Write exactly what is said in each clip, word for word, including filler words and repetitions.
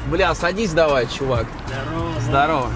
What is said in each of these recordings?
Бля, садись давай, чувак. Здорово. Здорово.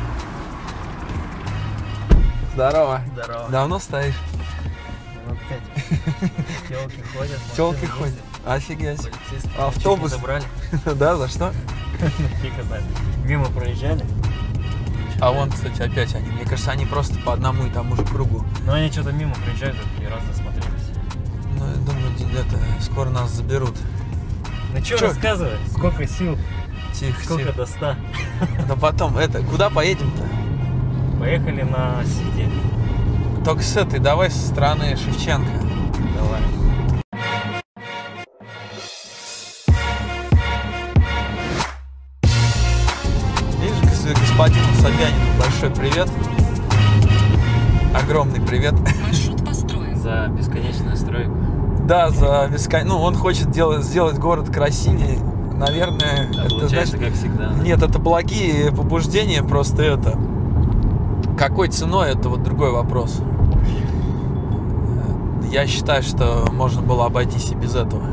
Здорово. Здорово. Давно стоишь? Ну, опять. Телки ходят. Телки ходят. Офигеть. А автобус забрали. Да, за что? Фиг знает. Мимо проезжали. А вон, кстати, опять они. Мне кажется, они просто по одному и тому же кругу. Ну, они что-то мимо проезжают, такие раз засмотрелись. Ну, я думаю, это, скоро нас заберут. Ну, что рассказывай? Сколько сил? Тихо, Сколько тихо. до ста? Да потом, это, куда поедем-то? Поехали на Сити. Только с этой, давай со стороны Шевченко. Давай. Видишь, господину Собянину большой привет. Огромный привет. Маршрут построен. За бесконечную стройку. Да, за бескон... Ну, он хочет делать, сделать город красивее. Наверное, Да, это, получается, знаешь, как всегда. Нет, это благие побуждения, просто это. Какой ценой, это вот другой вопрос. Я считаю, что можно было обойтись и без этого.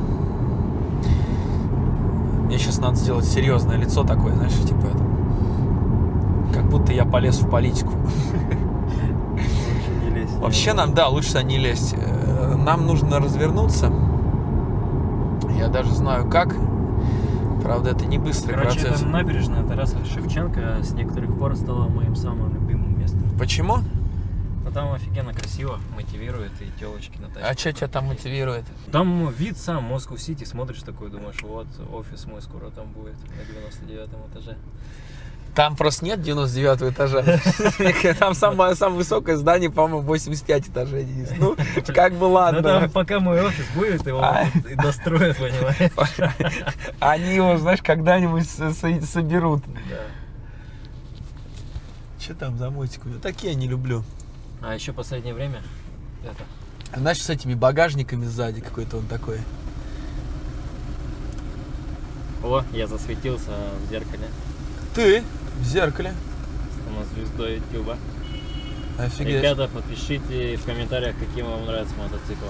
Мне сейчас надо сделать серьезное лицо такое, знаешь, типа это. Как будто я полез в политику. Лучше не лезть. Вообще нам, да, лучше не лезть. Нам нужно развернуться. Я даже знаю как. Правда, это не быстрый Короче, процесс. это набережная Тараса Шевченко с некоторых пор стала моим самым любимым местом. Почему? Но там офигенно красиво, мотивирует, и телочки на тачке. А что тебя там мотивирует? Там вид сам, Москва-Сити, смотришь такой, думаешь, вот, офис мой скоро там будет, на девяносто девятом этаже. Там просто нет девяносто девятого этажа. Там самое, самое высокое здание, по-моему, восемьдесят пять этажей. Ну, как бы Ну ладно. там пока мой офис будет, его и достроят, понимаешь? Они его, знаешь, когда-нибудь соберут. Да. Что там за мотик? Такие я не люблю. А еще последнее время это. Знаешь, с этими багажниками сзади какой-то он такой. О, я засветился в зеркале. Ты в зеркале. Стану звездой ютуба. Офигеть. Ребята, подпишите в комментариях, какие вам нравятся мотоциклы.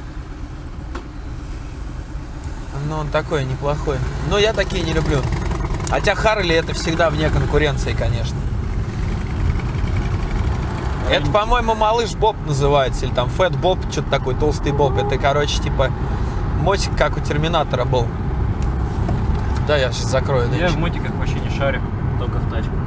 Ну, он такой неплохой. Но я такие не люблю. Хотя Харли это всегда вне конкуренции, конечно. Это, по-моему, малыш Боб называется. Или там Фэт Боб, что-то такое, толстый Боб. Это, короче, типа мотик, как у Терминатора был. Да, я сейчас закрою. Я в мотиках вообще не шарю, только в тачках.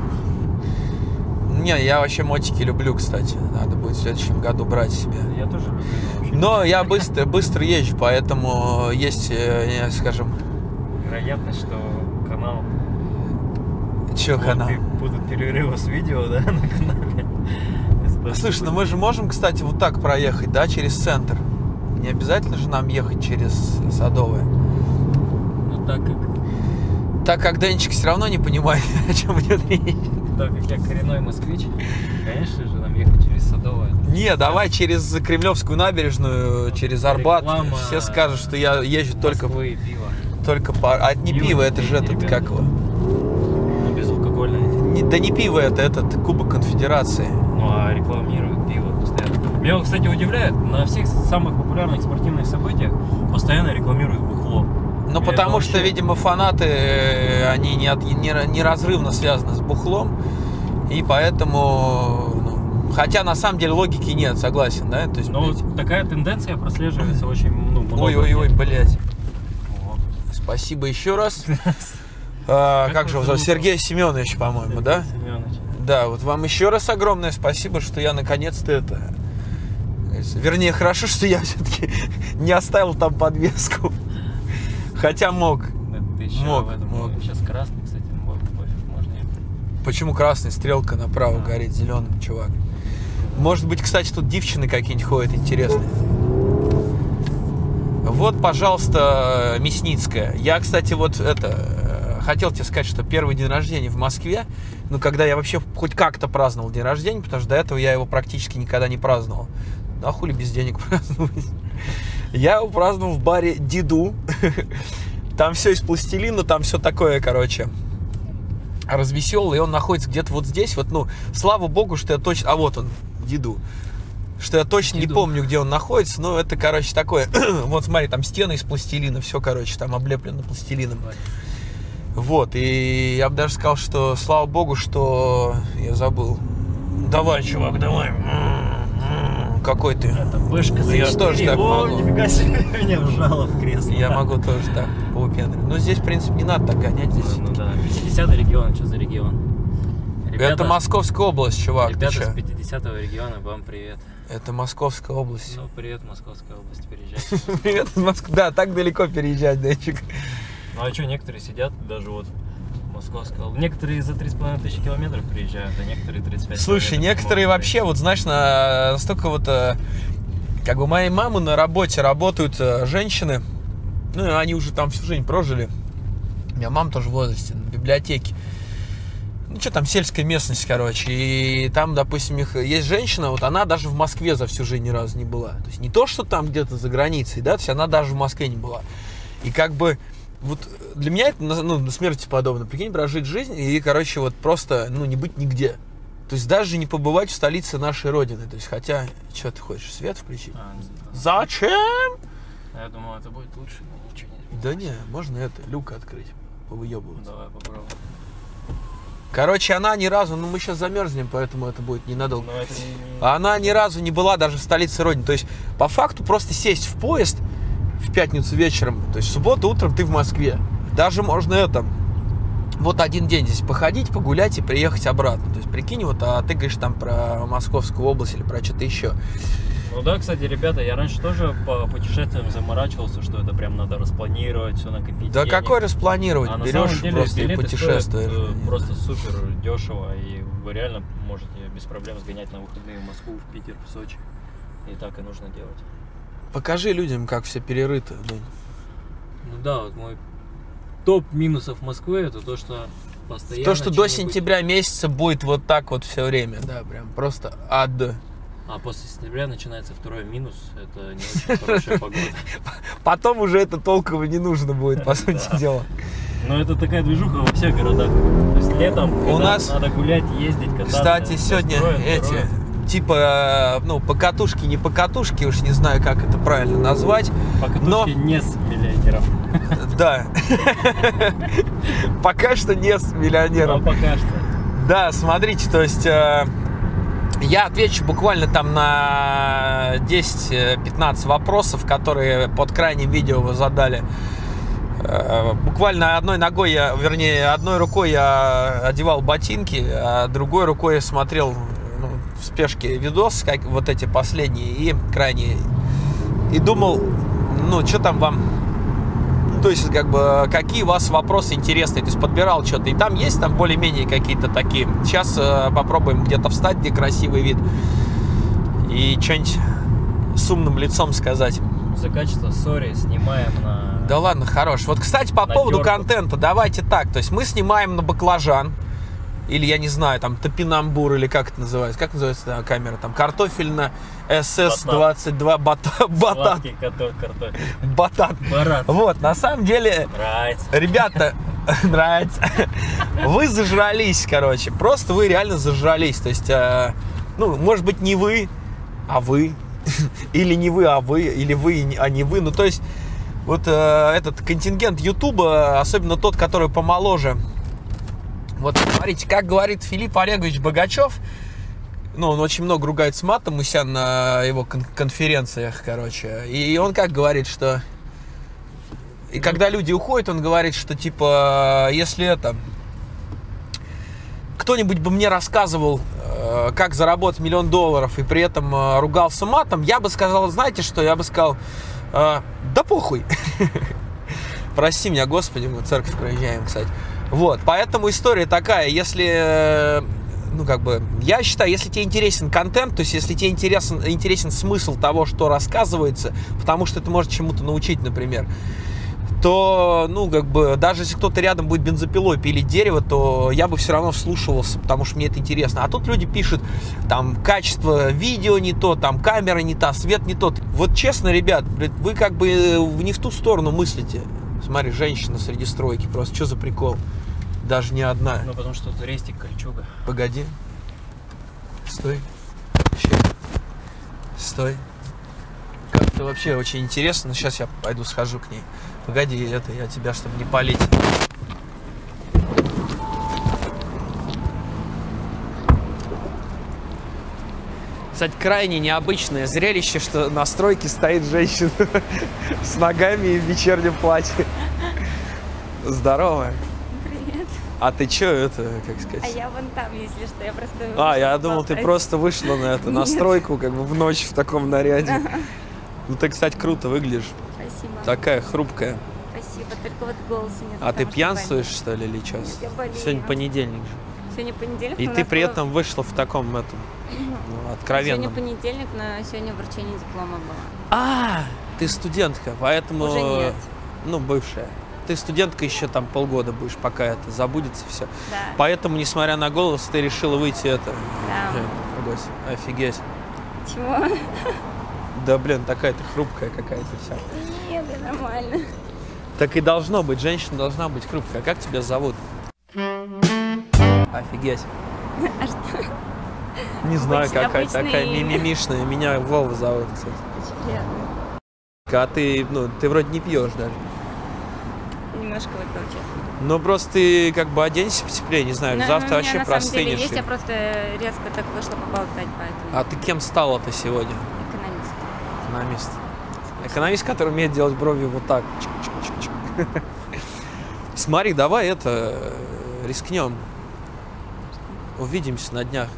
Не, я вообще мотики люблю, кстати. Надо будет в следующем году брать себе. Я тоже люблю. Вообще. Но я быстро, быстро езжу, поэтому есть, скажем... Вероятность, что канал... Че канал? Будут перерывы с видео, да, на канале. Слушай, ну мы же можем, кстати, вот так проехать, да, через центр. Не обязательно же нам ехать через Садовое. Ну так как... Так как Денчик все равно не понимает, о чем идет речь. Так как я коренной москвич, конечно же, нам ехать через Садовое. Не, давай через Кремлевскую набережную, через Арбат. Реклама Все скажут, что я езжу только, Москвы и пиво. только по... А не Пиво, пиво, это же этот, ребята. как его? Ну, безалкогольное. Не, да не пиво, это этот Кубок Конфедерации. Ну, а рекламируют пиво постоянно. Меня, кстати, удивляет, на всех самых популярных спортивных событиях постоянно рекламируют бухло. Ну, Я потому это что, вообще- видимо, фанаты, э, они не от- не- неразрывно связаны с бухлом, и поэтому, ну, хотя на самом деле логики нет, согласен, да? То есть, Ну, блядь, такая тенденция прослеживается очень, ну, много ой-ой-ой, лет. блядь. Вот. Спасибо еще раз. А, Как Как вас же его зовут? зовут? Сергей Семенович, по-моему, да? Семёныч. Да, вот вам еще раз огромное спасибо, что я наконец-то это... Вернее, хорошо, что я все-таки не оставил там подвеску. Хотя мог. Да ты еще Мог, в этом. мог. Сейчас красный, кстати, ну, пофиг, можно ехать. Почему красная стрелка направо А. горит зеленым, чувак? Может быть, кстати, тут девчины какие-нибудь ходят интересные. Вот, пожалуйста, Мясницкая. Я, кстати, вот это... Хотел тебе сказать, что первый день рождения в Москве, ну, когда я вообще хоть как-то праздновал день рождения, потому что до этого я его практически никогда не праздновал. А хули без денег праздновать? Я его праздновал в баре Диду. Там все из пластилина, там все такое, короче, развеселый. И он находится где-то вот здесь. Вот, ну, слава богу, что я точно... А вот он, Диду. Что я точно Диду. не помню, где он находится. Но это, короче, такое... Вот смотри, там стены из пластилина. Все, короче, там облеплено пластилином. Вот, и я бы даже сказал, что слава богу, что я забыл. Давай, чувак, давай. Какой ты? Это вышка за Я тоже так О, могу. нифига себе, меня вжало в кресло. Я могу тоже так поупендрить. Но здесь, в принципе, не надо так гонять. Здесь. Ну да, пятидесятый регион, что за регион? Ребята, Это Московская область, чувак. ты Ребята чё? с пятидесятого региона, вам привет. Это Московская область. Ну, привет, Московская область, переезжайте. Привет из Москвы. Да, так далеко переезжать, Денчик. Ну а что, некоторые сидят даже вот в Московской области. Некоторые за три с половиной тысячи километров приезжают, а некоторые тридцать пять Слушай, километров некоторые могут вообще, вот знаешь, на настолько вот, э, как бы моей мамы на работе работают э, женщины, ну, они уже там всю жизнь прожили. У меня мама тоже в возрасте, на библиотеке. Ну, что там, сельская местность, короче. И там, допустим, их есть женщина, вот она даже в Москве за всю жизнь ни разу не была. То есть не то, что там где-то за границей, да, то есть она даже в Москве не была. И как бы вот для меня это, ну, на смерти подобно. Прикинь, прожить жизнь и, короче, вот просто, ну, не быть нигде. То есть даже не побывать в столице нашей Родины. То есть, хотя, что ты хочешь, свет включить? А, Зачем? я думал, это будет лучше, но ничего не Да не, можно это, люк открыть, повыебываться. Давай попробуем. Короче, она ни разу, ну мы сейчас замерзнем, поэтому это будет ненадолго. Но это не- не- Она ни разу не была даже в столице Родины. То есть, по факту, просто сесть в поезд в пятницу вечером, то есть в субботу утром ты в Москве. Даже можно это, вот один день здесь походить, погулять и приехать обратно. То есть, прикинь, вот, а ты говоришь там про Московскую область или про что-то еще. Ну да, кстати, ребята, я раньше тоже по путешествиям заморачивался, что это прям надо распланировать, все накопить. Да денег. какой распланировать? А на Берешь самом деле просто и билеты путешествуешь. стоят, э, просто супер дешево, и вы реально можете без проблем сгонять на выходные в Москву, в Питер, в Сочи. И так и нужно делать. Покажи людям, как все перерыто. Дань. Ну да, вот мой топ минусов Москвы это то, что постоянно... То, что до что-нибудь- сентября месяца будет вот так вот все время, да, прям просто ад. А после сентября начинается второй минус, это не очень хорошая погода. Потом уже это толково не нужно будет, по сути Да. дела. Но это такая движуха во всех городах. То есть летом, У когда нас, надо гулять, ездить, кататься. Кстати, все сегодня строят, эти, строят. типа, ну, покатушки, не покатушки, уж не знаю, как это правильно назвать. Покатушки но- не с миллионером. Да. Пока что не с Но миллионером. пока что. Да, смотрите, то есть э, я отвечу буквально там на десять-пятнадцать вопросов, которые под крайним видео вы задали. Э, Буквально одной ногой я, вернее, одной рукой я одевал ботинки, а другой рукой я смотрел, ну, в спешке видос, как вот эти последние и крайние. И думал, ну, что там вам... То есть, как бы, какие у вас вопросы интересные. То есть, подбирал что-то. И там есть там более-менее какие-то такие. Сейчас э, попробуем где-то встать, где красивый вид. И что-нибудь с умным лицом сказать. За качество, сори, снимаем на... Да ладно, хорош. Вот, кстати, по На поводу тёрку. контента, давайте так. То есть, мы снимаем на баклажан. Или, я не знаю, там, топинамбур, или как это называется. Как называется эта камера? Там, картофельно эс эс двадцать два батат. Батат. Сладкий картофель, картофель. Батат. Барат. Вот, на самом деле... Нравится. Ребята, нравится. Вы зажрались, короче. Просто вы реально зажрались. То есть, э, ну, может быть, не вы, а вы. Или не вы, а вы. Или вы, а не вы. Ну, то есть, вот э, этот контингент Ютуба, особенно тот, который помоложе. Вот, смотрите, как говорит Филипп Олегович Богачев, ну, он очень много ругается матом у себя на его кон- конференциях, короче. И он как говорит, что... И когда люди уходят, он говорит, что, типа, если это... Кто-нибудь бы мне рассказывал, э, как заработать миллион долларов, и при этом э, ругался матом, я бы сказал, знаете что, я бы сказал, э, да похуй. Прости меня, Господи, мы в церковь проезжаем, кстати. Вот, поэтому история такая, если, э, ну, как бы, я считаю, если тебе интересен контент, то есть, если тебе интересен, интересен смысл того, что рассказывается, потому что это может чему-то научить, например, то, ну, как бы, даже если кто-то рядом будет бензопилой пилить дерево, то я бы все равно вслушивался, потому что мне это интересно. А тут люди пишут, там, качество видео не то, там, камера не та, свет не тот. Вот честно, ребят, вы как бы не в ту сторону мыслите. Смотри, женщина среди стройки, просто что за прикол? Даже не одна. Ну, потому что тут рестик, кольчуга. Погоди. Стой. Ща. Стой. Как-то вообще очень интересно. Сейчас я пойду схожу к ней. Погоди, это я тебя, чтобы не палить. Кстати, крайне необычное зрелище, что на стройке стоит женщина с ногами и в вечернем платье. Здорово. Привет. А ты чё это, как сказать? А я вон там, если что, я просто... А, я думал, ты просто вышла на это, на стройку, как бы в ночь в таком наряде. Ну ты, кстати, круто выглядишь. Спасибо. Такая хрупкая. Спасибо, только вот голоса нет. А ты пьянствуешь, что ли, или час? Нет, я болею. Сегодня понедельник же. Сегодня понедельник. И но у ты нас при было- этом вышла в таком, этом, ну, откровенном. Сегодня понедельник, но сегодня вручение диплома было. А, ты студентка, поэтому... Уже нет. Ну, бывшая. Ты студентка еще там полгода будешь, пока это забудется все. Да. Поэтому, несмотря на голос, ты решила выйти это. Да. Э, ого, офигеть. Чего? Да блин, такая ты хрупкая какая-то вся. Нет, это нормально. Так и должно быть, женщина должна быть хрупкая. А как тебя зовут? Офигеть. А что? Не знаю, Обычно- какая обычное такая имя. мимимишная. Меня Вова зовут, кстати. Очень приятно. А ты, ну, ты вроде не пьешь даже. Немножко выпил, честно. Ну, просто ты как бы оденься потеплее, не знаю, Ну, завтра у меня вообще на самом деле простынешь. есть, и- я просто резко так вышла поболтать, поэтому А ты кем стала-то сегодня? экономист. Экономист. Экономист, который умеет делать брови вот так. Чик-чик-чик-чик. Смотри, давай это э, рискнем. Увидимся на днях.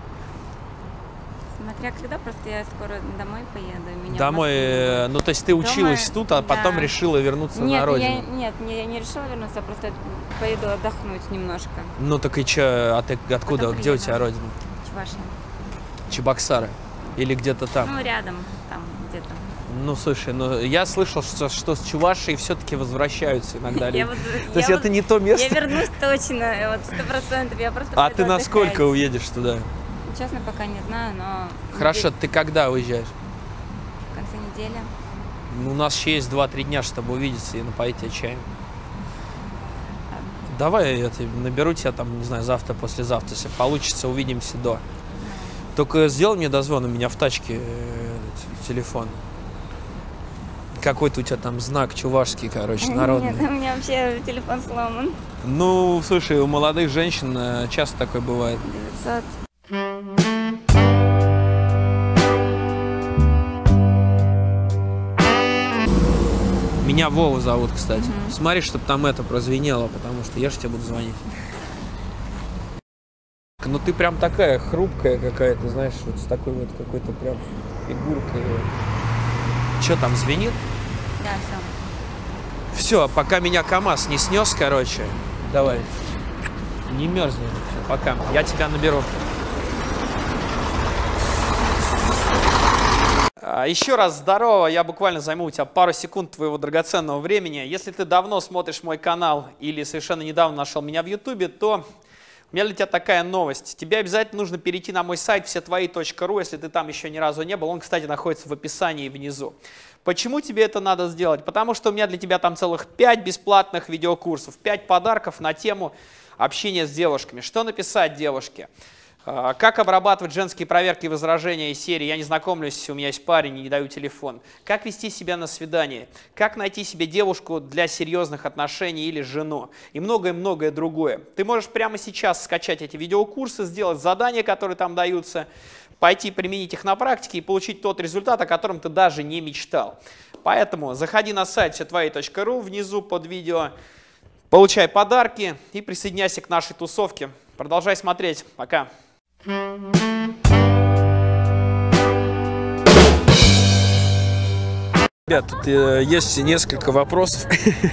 Смотря когда, просто я скоро домой поеду. Меня в Домой, Москве не э, будет. ну то есть ты училась Дома, тут, а потом да. решила вернуться Нет, на родину. я, нет, не- я не решила вернуться, я просто поеду отдохнуть немножко. Ну так и чё, а ты откуда, Потом где у приеду. тебя родина? Чувашия. Чебоксары? Или где-то там? Ну, рядом, там где-то. Ну, слушай, ну я слышал, что, что с Чувашией все-таки возвращаются иногда люди. Я вот- То есть я это вот- не то место? Я вернусь точно, вот сто процентов. Я просто А поеду ты насколько отдыхать. уедешь туда? Честно, пока не знаю, но... Хорошо, где- ты когда уезжаешь? В конце недели. Ну, у нас еще есть два-три дня, чтобы увидеться и напоить тебя чаем. Давай я тебе наберу тебя там, не знаю, завтра, послезавтра, если получится, увидимся до. Только сделай мне дозвон, у меня в тачке э, т- телефон. Какой-то у тебя там знак чувашский, короче, народный. Нет, у меня вообще телефон сломан. Ну, слушай, у молодых женщин э, часто такое бывает. девятьсот. Меня Вова зовут, кстати. Смотри, чтобы там это прозвенело, потому что я же тебе буду звонить. Ну ты прям такая хрупкая какая-то, знаешь, вот с такой вот какой-то прям фигуркой. Че там звенит? Да, все. Все, пока меня КамАЗ не снес, короче. Давай. Не мерзни. Всё, пока. Я тебя наберу. А, Еще раз здорово, я буквально займу у тебя пару секунд твоего драгоценного времени. Если ты давно смотришь мой канал или совершенно недавно нашел меня в Ютубе, то у меня для тебя такая новость. Тебе обязательно нужно перейти на мой сайт все твои точка ру, если ты там еще ни разу не был. Он, кстати, находится в описании внизу. Почему тебе это надо сделать? Потому что у меня для тебя там целых пять бесплатных видеокурсов, пять подарков на тему общения с девушками. Что написать девушке? А, Как обрабатывать женские проверки и возражения из серии «Я не знакомлюсь, у меня есть парень и не даю телефон». Как вести себя на свидании. Как найти себе девушку для серьезных отношений или жену. И многое-многое другое. Ты можешь прямо сейчас скачать эти видеокурсы, сделать задания, которые там даются, пойти применить их на практике и получить тот результат, о котором ты даже не мечтал. Поэтому заходи на сайт все твои точка ру внизу под видео, получай подарки и присоединяйся к нашей тусовке. Продолжай смотреть. Пока. Ребят, тут э, есть несколько вопросов.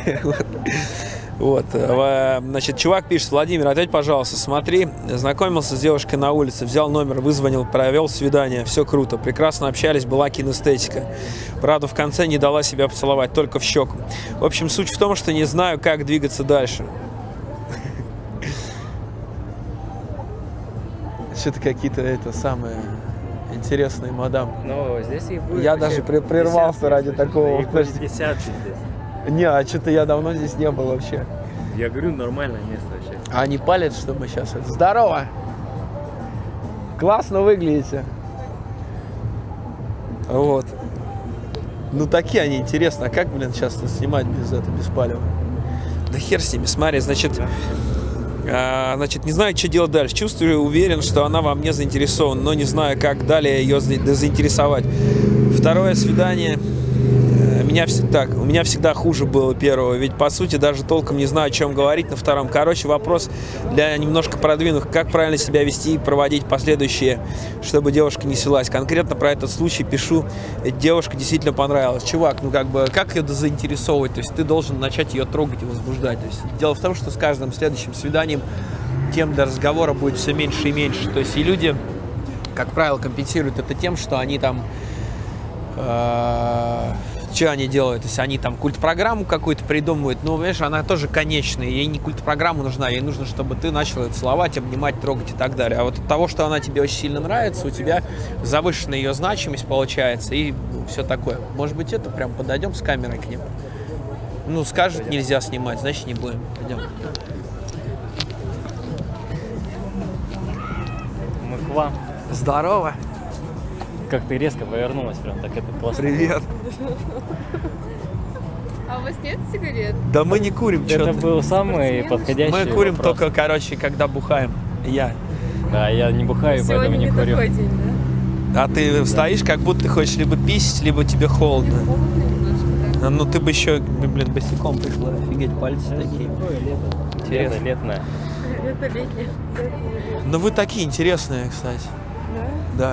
Вот, э, значит, чувак пишет: Владимир, ответь, пожалуйста, смотри, знакомился с девушкой на улице, взял номер, вызвонил, провел свидание, все круто, прекрасно общались, была кинестетика. Правда, в конце не дала себя поцеловать, только в щеку. В общем, суть в том, что не знаю, как двигаться дальше. Что-то какие-то это самые интересные мадам. Но здесь их будет Я вообще даже при- прервался десятки, ради слушай, такого. их будет десятки здесь. Не, а что-то я давно здесь не был вообще. Я говорю, нормальное место вообще. А они палят, что мы сейчас... это- Здорово! Классно выглядите. Вот. Ну, такие они интересные. А как, блин, сейчас снимать без этого, без палева? Да хер с ними, смотри, значит... А, значит, не знаю, что делать дальше. Чувствую, уверен, что она во мне заинтересована, но не знаю, как далее ее заинтересовать. Второе свидание. Меня всегда, у меня всегда хуже было первого, ведь по сути даже толком не знаю, о чем говорить на втором. Короче, вопрос для немножко продвинутых. Как правильно себя вести и проводить последующие, чтобы девушка не селась. Конкретно про этот случай пишу. Девушка действительно понравилась. Чувак, ну как бы, как ее заинтересовывать? То есть ты должен начать ее трогать и возбуждать. То есть дело в том, что с каждым следующим свиданием тем для разговора будет все меньше и меньше. То есть и люди, как правило, компенсируют это тем, что они там... Э Что они делают? То есть они там культ-программу какую-то придумывают. Ну, понимаешь, она тоже конечная. Ей не культ-программа нужна. Ей нужно, чтобы ты начал ее целовать, обнимать, трогать и так далее. А вот от того, что она тебе очень сильно нравится, у тебя завышенная ее значимость получается и ну, все такое. Может быть, это прям подойдем с камерой к ним? Ну, скажут, нельзя снимать, значит, не будем. Пойдем. Мы к вам. Здорово. Как ты резко повернулась, прям так это классно. Привет. А у вас нет сигарет? Да мы не курим, Это что-то. был самый подходящий Мы курим вопрос. только, короче, когда бухаем. Я. Да, я не бухаю, Сегодня поэтому не не курю. такой день, да? А ты стоишь, как будто ты хочешь либо писать, либо тебе холодно. Холодно немножко, да. А, ну ты бы еще, блин, босиком пришла. Офигеть, пальцы такие. Лето, Интересно. летное. Это летнее. Ну вы такие интересные, кстати. Да? Да.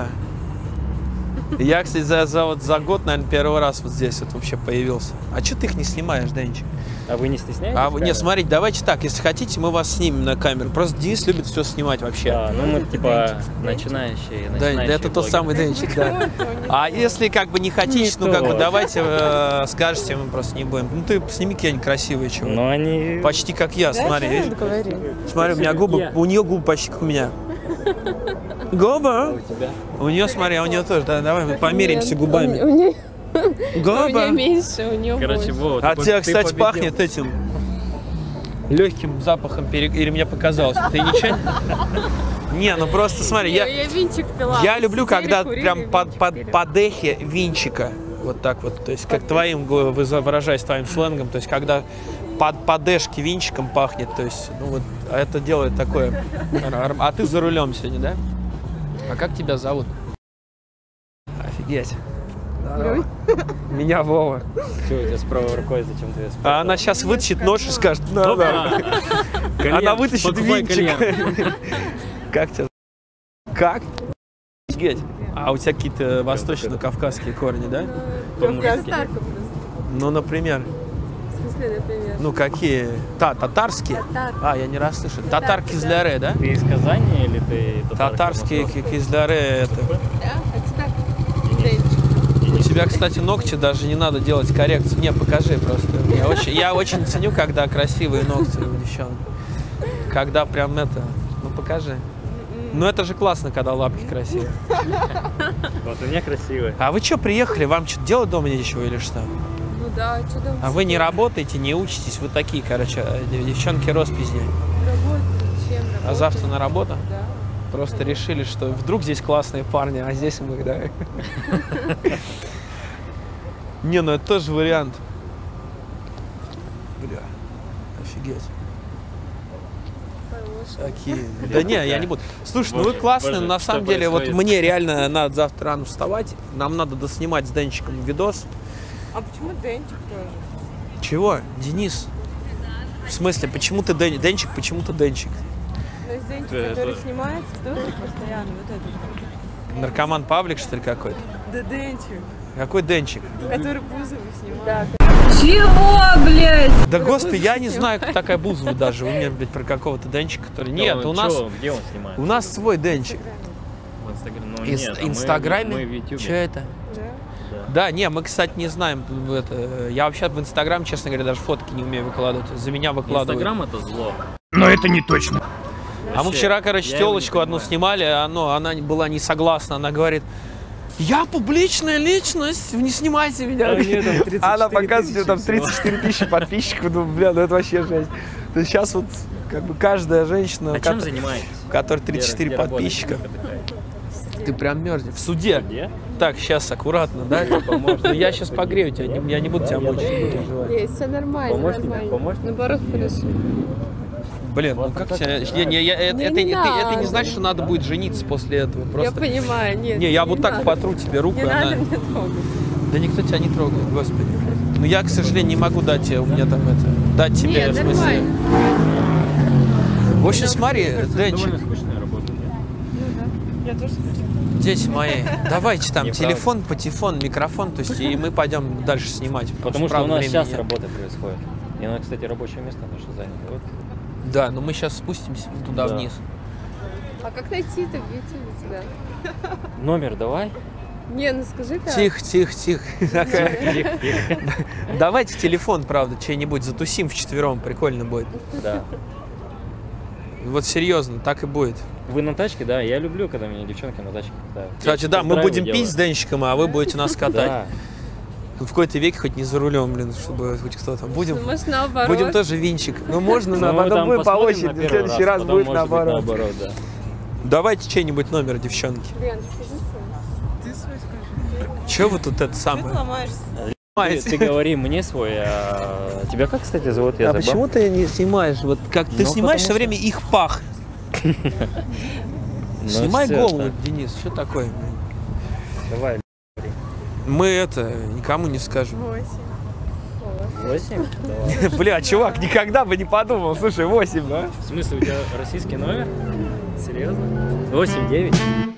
Я, кстати, за, за, вот, за год, наверное, первый раз вот здесь вот вообще появился. А что ты их не снимаешь, Денчик? А вы не стесняетесь? А вы, не, камеры? смотрите, давайте так, если хотите, мы вас снимем на камеру. Просто Денис любит все снимать вообще. Да, ну мы типа начинающие, Да, начинающие это тот блогеры. самый Денчик, да. А если как бы не хотите, Не ну как бы то. давайте э, скажете, мы просто не будем. Ну ты сними какие-нибудь красивые чего. Но они... Почти как я, смотри. видишь? Смотри, у меня губы, у нее губы почти как у меня. Губа? У тебя? У нее, смотри, у нее тоже. Да, давай мы померимся губами. У меня, у меня Губа. меньше, у нее Короче, больше. вот. А ты- тебя, ты кстати, победил. пахнет этим легким запахом пере... или мне показалось? Ты ничего? Не, ну просто смотри, я, Я винчик пила. я мы люблю, сидели, когда курили, прям винчик под, под, пили. по дехе винчика. Вот так вот, то есть как твоим, го- вы- выражаясь твоим сленгом, то есть когда под по дешке винчиком пахнет, то есть, ну вот, а это делает такое. А ты за рулем сегодня, да? А как тебя зовут? Офигеть. Здорово. Меня Вова. Что у тебя с правой рукой, зачем ты ее спрятал? А она сейчас вытащит нож и скажет, ну да. Она вытащит покупай винчик. кальян. Как тебя? Как? Офигеть. А у тебя какие-то восточно-кавказские корни, да? По-мужски. Татарка просто. Ну, например. В смысле, например? Ну, какие? Та, татарские? Татар. А, я не раз слышал. Татар кизляре, да? Ты из Казани или ты татарка Татарские московская? ки- кизляре это. Да? А тебя? Денчик. У тебя, кстати, ногти даже не надо делать коррекцию. Не, покажи просто. Я очень, я очень ценю, когда красивые ногти у девчонок. Когда прям это. Ну, покажи. Ну, это же классно, когда лапки красивые. Вот у меня красивая. А вы что, приехали? Вам что-то делать дома нечего или что? Ну да, что там? А вы не работаете, не учитесь? Вы такие, короче, дев- девчонки роспизни. Работать, чем А работать? завтра на работу? Да. Просто решили, что вдруг здесь классные парни, а здесь мы, да. Не, ну это тоже вариант. Бля, офигеть. Такие. Да не, я не буду. Слушай, ну вы Боже, классные, боже, на что самом деле, вот происходит? мне реально надо завтра рано вставать. Нам надо доснимать с Денчиком видос. А почему Денчик тоже? Чего? Денис? В смысле, почему ты Ден... Денчик, почему ты Денчик? То есть Денчик, Это- который снимается, тоже постоянно, вот этот. Наркоман Павлик, что ли, какой-то? Да Денчик, Какой Денчик? который Бузову снимает. Чего, блядь? Да господи, я не знаю, кто такая Бузова даже. Вы мне, блядь, про какого-то Денчика, который... Нет, Ну, у нас... чё, где он снимает? У нас свой Денчик. В Инстаграме. Ну, Инст- нет, а мы- Инстаграме? Мы в Ютубе. Че это? Да? Да. Да, не, мы, кстати, не знаем. Это, я вообще в Инстаграм, честно говоря, даже фотки не умею выкладывать. За меня выкладывают. Инстаграм это зло. А мы вчера, короче, я его не телочку одну понимаю. снимали, а оно, она была не согласна. Она говорит, я публичная личность, не снимайте меня. А у неё там тридцать четыре Она показывает, тысячи там всего. тридцать четыре тысячи подписчиков. Ну, бля, ну это вообще жесть. То есть сейчас вот как бы каждая женщина, А у чем ко- занимаетесь? у которой тридцать четыре Где- где подписчика, работаете? ты прям мерзнешь. В суде. Где? Так, сейчас аккуратно, да? Ну я сейчас погрею тебя, не- я не буду тебя мучить, не переживай. Есть, все нормально, Помощник? нормально. Помощник? Наоборот, хорошо. Блин, ну как тебе... Не, не, я, это, Не это, это, надо. это не значит, что надо будет жениться после этого. Я Просто... понимаю, нет. Не, я вот так надо. потру тебе руку, Не она... надо мне трогать. Да никто тебя не трогает, господи. Ну я, к сожалению, не могу дать тебе, у меня там это... Дать тебе, Нет, в смысле... нормально. В общем, смотри, Денчик, Довольно скучная работа. нет? Я тоже дети мои, давайте там Неправда. телефон, патефон, микрофон, то есть и мы пойдем дальше снимать. Потому что у правда, нас времени сейчас нет. работа происходит. И она, кстати, рабочее место наше занято. Вот. Да, но мы сейчас спустимся туда Да. вниз. А как найти-то, где тебя? Номер давай. Не, ну скажи как. Тихо, тихо, тихо. Такая. Тихо, тихо. Давайте телефон, правда, чей-нибудь затусим вчетвером, прикольно будет. Да. Вот серьезно, так и будет. Вы на тачке, да? Я люблю, когда меня девчонки на тачке катают. Кстати, да, мы будем пить с Денчиком, а вы будете нас катать. Да. В какой-то веке хоть не за рулем, блин, чтобы хоть кто-то. Будем, Ну, может, наоборот. будем тоже винчик. Ну, можно, Ну, на, мы потом там будем по посмотрим очереди, на в первый следующий раз, потом будет может быть наоборот. наоборот, да. Давайте чей-нибудь номер, девчонки. Лен, скажи свой. ты свой скажи. Че вы тут это Ты самое? ломаешься. Ты, Понимаете? ты говори мне свой, а тебя как, кстати, зовут? Я А забыл. почему ты не снимаешь? Вот как ты Ну, снимаешь потому все что- время их пах. Ну, Снимай всё, голову, так. Денис, что такое? блин? Давай. Мы это никому не скажем. Восемь? Давай. Бля, чувак, никогда бы не подумал. Слушай, восемь, да? В смысле, у тебя российский номер? Серьезно? Восемь, девять.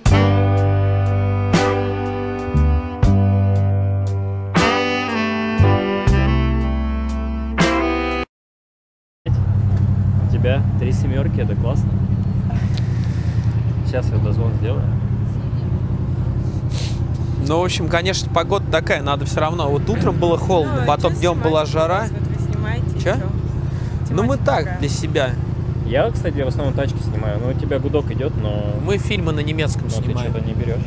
У тебя три семерки, это классно. Сейчас я дозвон сделаю. Ну, в общем, конечно, погода такая, надо все равно. Вот утром было холодно, потом днем была жара. Чё? Ну, мы так, для себя. Я, кстати, в основном тачки снимаю. Ну, у тебя гудок идет, но, Мы фильмы на немецком но ты снимаем. что-то не берешь.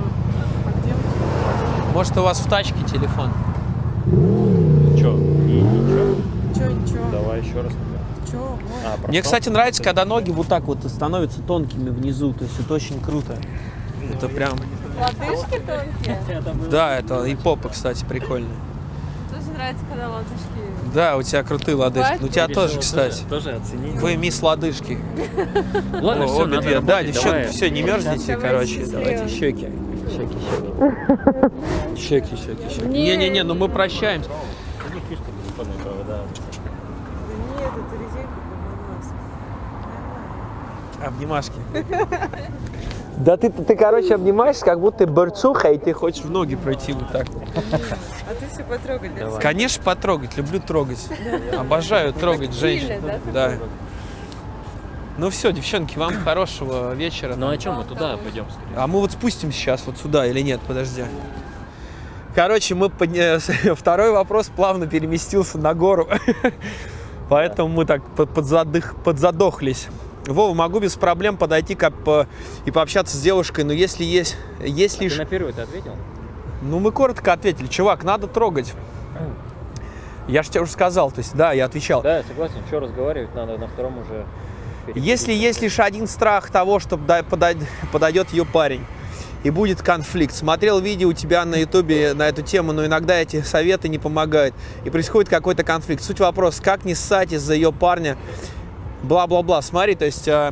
Может, у вас в тачке телефон? Че? И ничего? Чё, ничего? Давай еще раз. Чё? А, Мне, пропал? кстати, нравится, когда ноги вот так вот становятся тонкими внизу. То есть это очень круто. Это прям... Лодыжки тонкие. Это было- Да, это и попа, кстати, прикольная. Тоже нравится, когда лодыжки. Да, у тебя крутые лодыжки. Ну, у тебя Решила тоже, кстати. Тоже оценить. Вы мисс лодыжки. Ладно, О, все, обе надо две. Да, работать, девчонки, давай. все, не мерзните, Давайте короче. счастливо. Давайте щеки. Щеки, щеки. Щеки, щеки, щеки. Не. Не-не-не, ну мы прощаемся. У них фишка телефонные провода. Нет, это резинка помылась. Обнимашки. Да ты, ты, короче, обнимаешься, как будто ты борцуха, и ты хочешь в ноги пройти вот так вот. А ты все потрогать, да? Давай. Конечно, потрогать, люблю трогать. Обожаю трогать женщин. да, Да. Ну все, девчонки, вам хорошего вечера. Ну, о чем мы туда пойдем скорее? А мы вот спустимся сейчас вот сюда или нет? Подожди. Короче, мы подня... второй вопрос плавно переместился на гору. Поэтому мы так под- подзадых... подзадохлись. Вова, могу без проблем подойти как по... и пообщаться с девушкой, но если есть, есть Ты лишь... на первый ты ответил? Ну, мы коротко ответили. Чувак, надо трогать. Я же тебе уже сказал, то есть, да, я отвечал. Да, я согласен. Что разговаривать надо на втором уже. Если есть лишь один страх того, что да- подой- подойдет ее парень, и будет конфликт. Смотрел видео у тебя на ютубе на эту тему, но иногда эти советы не помогают. И происходит какой-то конфликт. Суть вопроса, как не ссать из-за ее парня, бла-бла-бла. Смотри, то есть, э,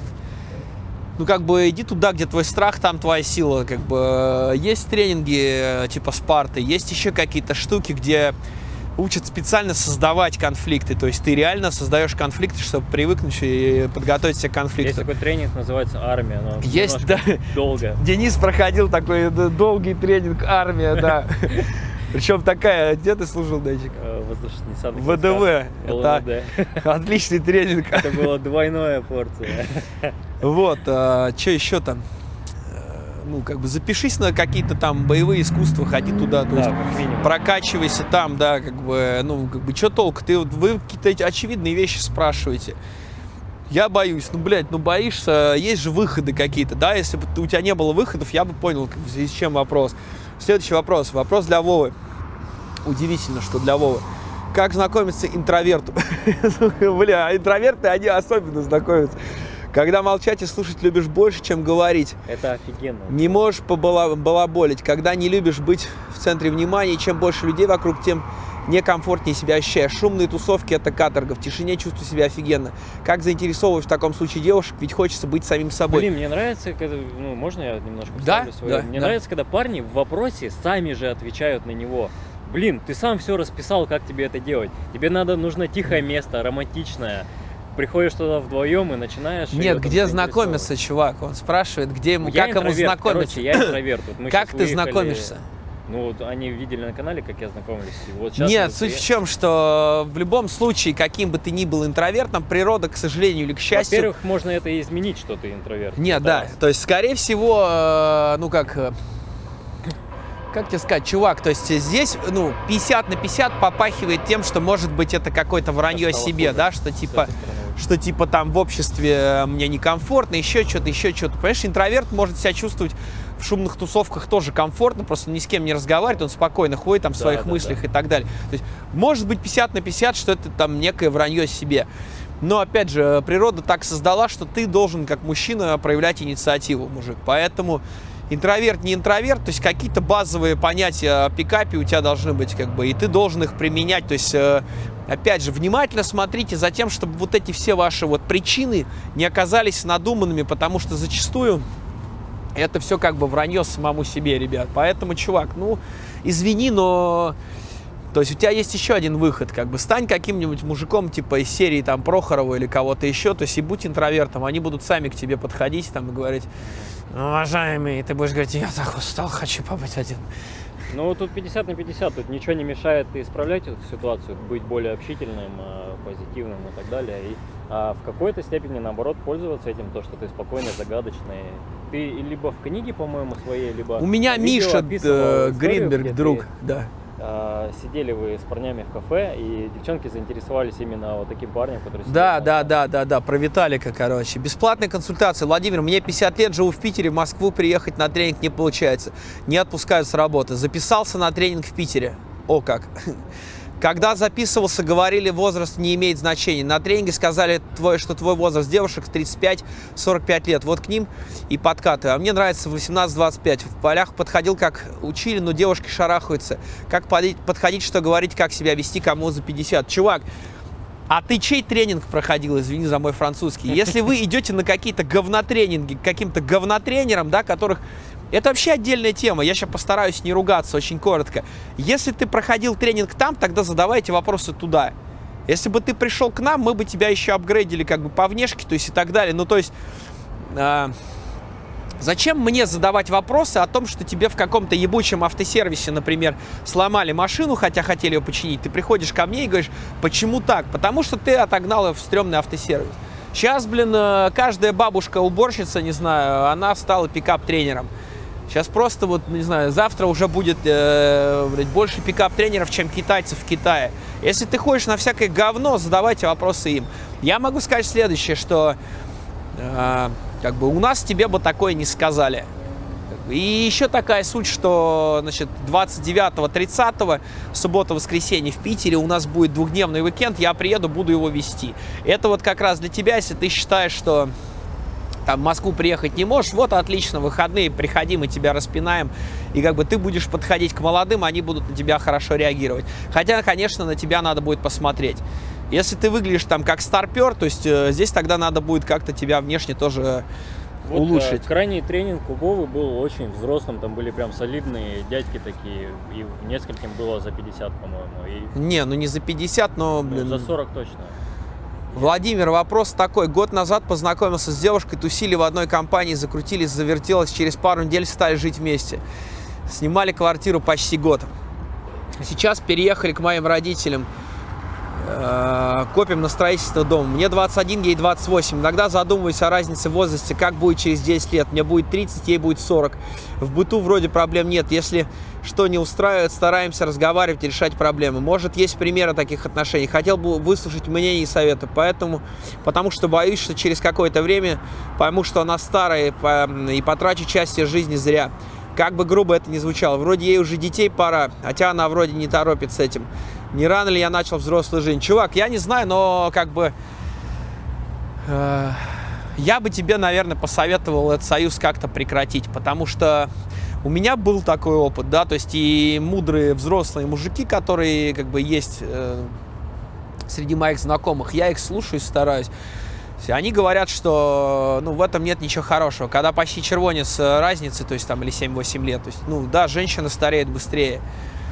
ну как бы иди туда, где твой страх, там твоя сила. Как бы э, есть тренинги э, типа Спарты, есть еще какие-то штуки, где учат специально создавать конфликты. То есть ты реально создаешь конфликты, чтобы привыкнуть и подготовить себя к Есть конфликту. такой тренинг, называется «Армия». Но Есть, да. немножко долго. Денис проходил такой д- долгий тренинг «Армия», да. Причем такая, где ты служил, Денчик? Э, Воздушно-десантных вэ дэ вэ. войсках. Это ЛВД. отличный тренинг. Это была двойная порция. Вот, что еще там? Э, Ну, как бы запишись на какие-то там боевые искусства, ходи туда, то Да, есть как минимум. прокачивайся там, да, как бы, ну, как бы, что толку? Ты, вот- вы какие-то эти очевидные вещи спрашиваете. Я боюсь, ну, блядь, ну, боишься, есть же выходы какие-то, да, если бы у тебя не было выходов, я бы понял, как, в связи с чем вопрос. Следующий вопрос, вопрос для Вовы. Удивительно, что для Вовы. Как знакомиться интроверту? Бля, интроверты, они особенно знакомятся. Когда молчать и слушать любишь больше, чем говорить. Это офигенно. Не можешь побала- балаболить. Когда не любишь быть в центре внимания, чем больше людей вокруг, тем некомфортнее себя ощущаешь. Шумные тусовки – это каторга, в тишине чувствую себя офигенно. Как заинтересовывать в таком случае девушек, ведь хочется быть самим собой. Блин, мне нравится, когда, ну, можно я немножко Да, вставлю свое? да, Мне да. нравится, когда парни в вопросе сами же отвечают на него. Блин, ты сам все расписал, как тебе это делать. Тебе надо, нужно тихое место, романтичное. Приходишь туда вдвоем и начинаешь... Нет, где знакомиться, чувак? Он спрашивает, где ему, я как ему интроверт, знакомиться. короче, я интроверт. Вот мы Как щас ты выехали- знакомишься? Ну, вот они видели на канале, как я знакомлюсь. И вот щас Нет, мы суть в приехали. чем, что в любом случае, каким бы ты ни был интровертом, природа, к сожалению или к счастью... Во-первых, можно это и изменить, что ты интроверт. Нет, да, Пыталась. то есть, скорее всего, э, ну как... э, Как тебе сказать, чувак, то есть здесь, ну, пятьдесят на пятьдесят попахивает тем, что, может быть, это какое-то вранье о стало себе, хуже да, что с типа... этой стороны. что типа там в обществе мне некомфортно, еще что-то, еще что-то. Понимаешь, интроверт может себя чувствовать в шумных тусовках тоже комфортно, просто ни с кем не разговаривает, он спокойно ходит там в Да, своих да, мыслях да. и так далее. То есть может быть пятьдесят на пятьдесят, что это там некое вранье себе. Но опять же, природа так создала, что ты должен как мужчина проявлять инициативу, мужик. Поэтому интроверт, не интроверт, то есть какие-то базовые понятия о пикапе у тебя должны быть, как бы, и ты должен их применять. То есть, э, опять же, внимательно смотрите за тем, чтобы вот эти все ваши вот причины не оказались надуманными, потому что зачастую это все как бы вранье самому себе, ребят. Поэтому, чувак, ну, извини, но... То есть у тебя есть еще один выход, как бы стань каким-нибудь мужиком типа из серии там Прохорова или кого-то еще, то есть и будь интровертом, они будут сами к тебе подходить там и говорить: уважаемый, и ты будешь говорить: я так устал, хочу побыть один. Ну, тут пятьдесят на пятьдесят, тут ничего не мешает исправлять эту ситуацию, быть более общительным, а, позитивным и так далее. И а, в какой-то степени, наоборот, пользоваться этим, то, что ты спокойный, загадочный. Ты либо в книге, по-моему, своей, либо... У меня видео Миша описывал э, историю, Гринберг, где друг, ты, да. а, сидели вы с парнями в кафе, и девчонки заинтересовались именно вот таким парнем, который... сидел Да, там. да, да, да, да, про Виталика, короче. Бесплатная консультация. Владимир, мне пятьдесят лет, живу в Питере, в Москву приехать на тренинг не получается. Не отпускают с работы. Записался на тренинг в Питере. О, как. Когда записывался, говорили, возраст не имеет значения. На тренинге сказали, твой, что твой возраст девушек тридцать пять — сорок пять лет. Вот к ним и подкаты. А мне нравится восемнадцать — двадцать пять. В полях подходил, как учили, но девушки шарахаются. Как подходить, что говорить, как себя вести, кому за пятьдесят. Чувак, а ты чей тренинг проходил, извини за мой французский? Если вы идете на какие-то говнотренинги к каким-то говнотренерам, да, которых... Это вообще отдельная тема, я сейчас постараюсь не ругаться, очень коротко. Если ты проходил тренинг там, тогда задавайте вопросы туда. Если бы ты пришел к нам, мы бы тебя еще апгрейдили как бы по внешке, то есть и так далее. Ну, то есть... Э, зачем мне задавать вопросы о том, что тебе в каком-то ебучем автосервисе, например, сломали машину, хотя хотели ее починить? Ты приходишь ко мне и говоришь: почему так? Потому что ты отогнал ее в стрёмный автосервис. Сейчас, блин, каждая бабушка-уборщица, не знаю, она стала пикап-тренером. Сейчас просто вот, не знаю, завтра уже будет э, блядь, больше пикап-тренеров, чем китайцев в Китае. Если ты ходишь на всякое говно, задавайте вопросы им. Я могу сказать следующее, что э, как бы у нас тебе бы такое не сказали. И еще такая суть, что, значит, двадцать девятого — тридцатого, суббота-воскресенье в Питере у нас будет двухдневный уикенд, я приеду, буду его вести. Это вот как раз для тебя, если ты считаешь, что там в Москву приехать не можешь, вот отлично, выходные, приходи, мы тебя распинаем, и как бы ты будешь подходить к молодым, они будут на тебя хорошо реагировать. Хотя, конечно, на тебя надо будет посмотреть. Если ты выглядишь там как старпер, то есть э, здесь тогда надо будет как-то тебя внешне тоже Вот, улучшить. э, крайний тренинг у Вовы был очень взрослым, там были прям солидные дядьки такие, и нескольким было за пятьдесят, по-моему. И, Не, ну не за пятьдесят, но, блин... ну, за сорок точно. Владимир, вопрос такой. Год назад познакомился с девушкой, тусили в одной компании, закрутились, завертелось, через пару недель стали жить вместе. Снимали квартиру почти год. Сейчас переехали к моим родителям. Э, копим на строительство дома. Мне двадцать один, ей двадцать восемь. Иногда задумываюсь о разнице в возрасте, как будет через десять лет. Мне будет тридцать, ей будет сорок. В быту вроде проблем нет. Если что не устраивает, стараемся разговаривать и решать проблемы. Может, есть примеры таких отношений. Хотел бы выслушать мнение и советы. Поэтому, потому что боюсь, что через какое-то время пойму, что она старая, и потрачу часть ее жизни зря. Как бы грубо это ни звучало. Вроде ей уже детей пора, хотя она вроде не торопит с этим. Не рано ли я начал взрослую жизнь? Чувак, я не знаю, но как бы... Э, я бы тебе, наверное, посоветовал этот союз как-то прекратить, потому что У меня был такой опыт, да, то есть и мудрые взрослые мужики, которые как бы есть э, среди моих знакомых, я их слушаю и стараюсь. Они говорят, что ну, в этом нет ничего хорошего. Когда почти червонец разницы, то есть там или семь-восемь лет, то есть, ну да, женщина стареет быстрее.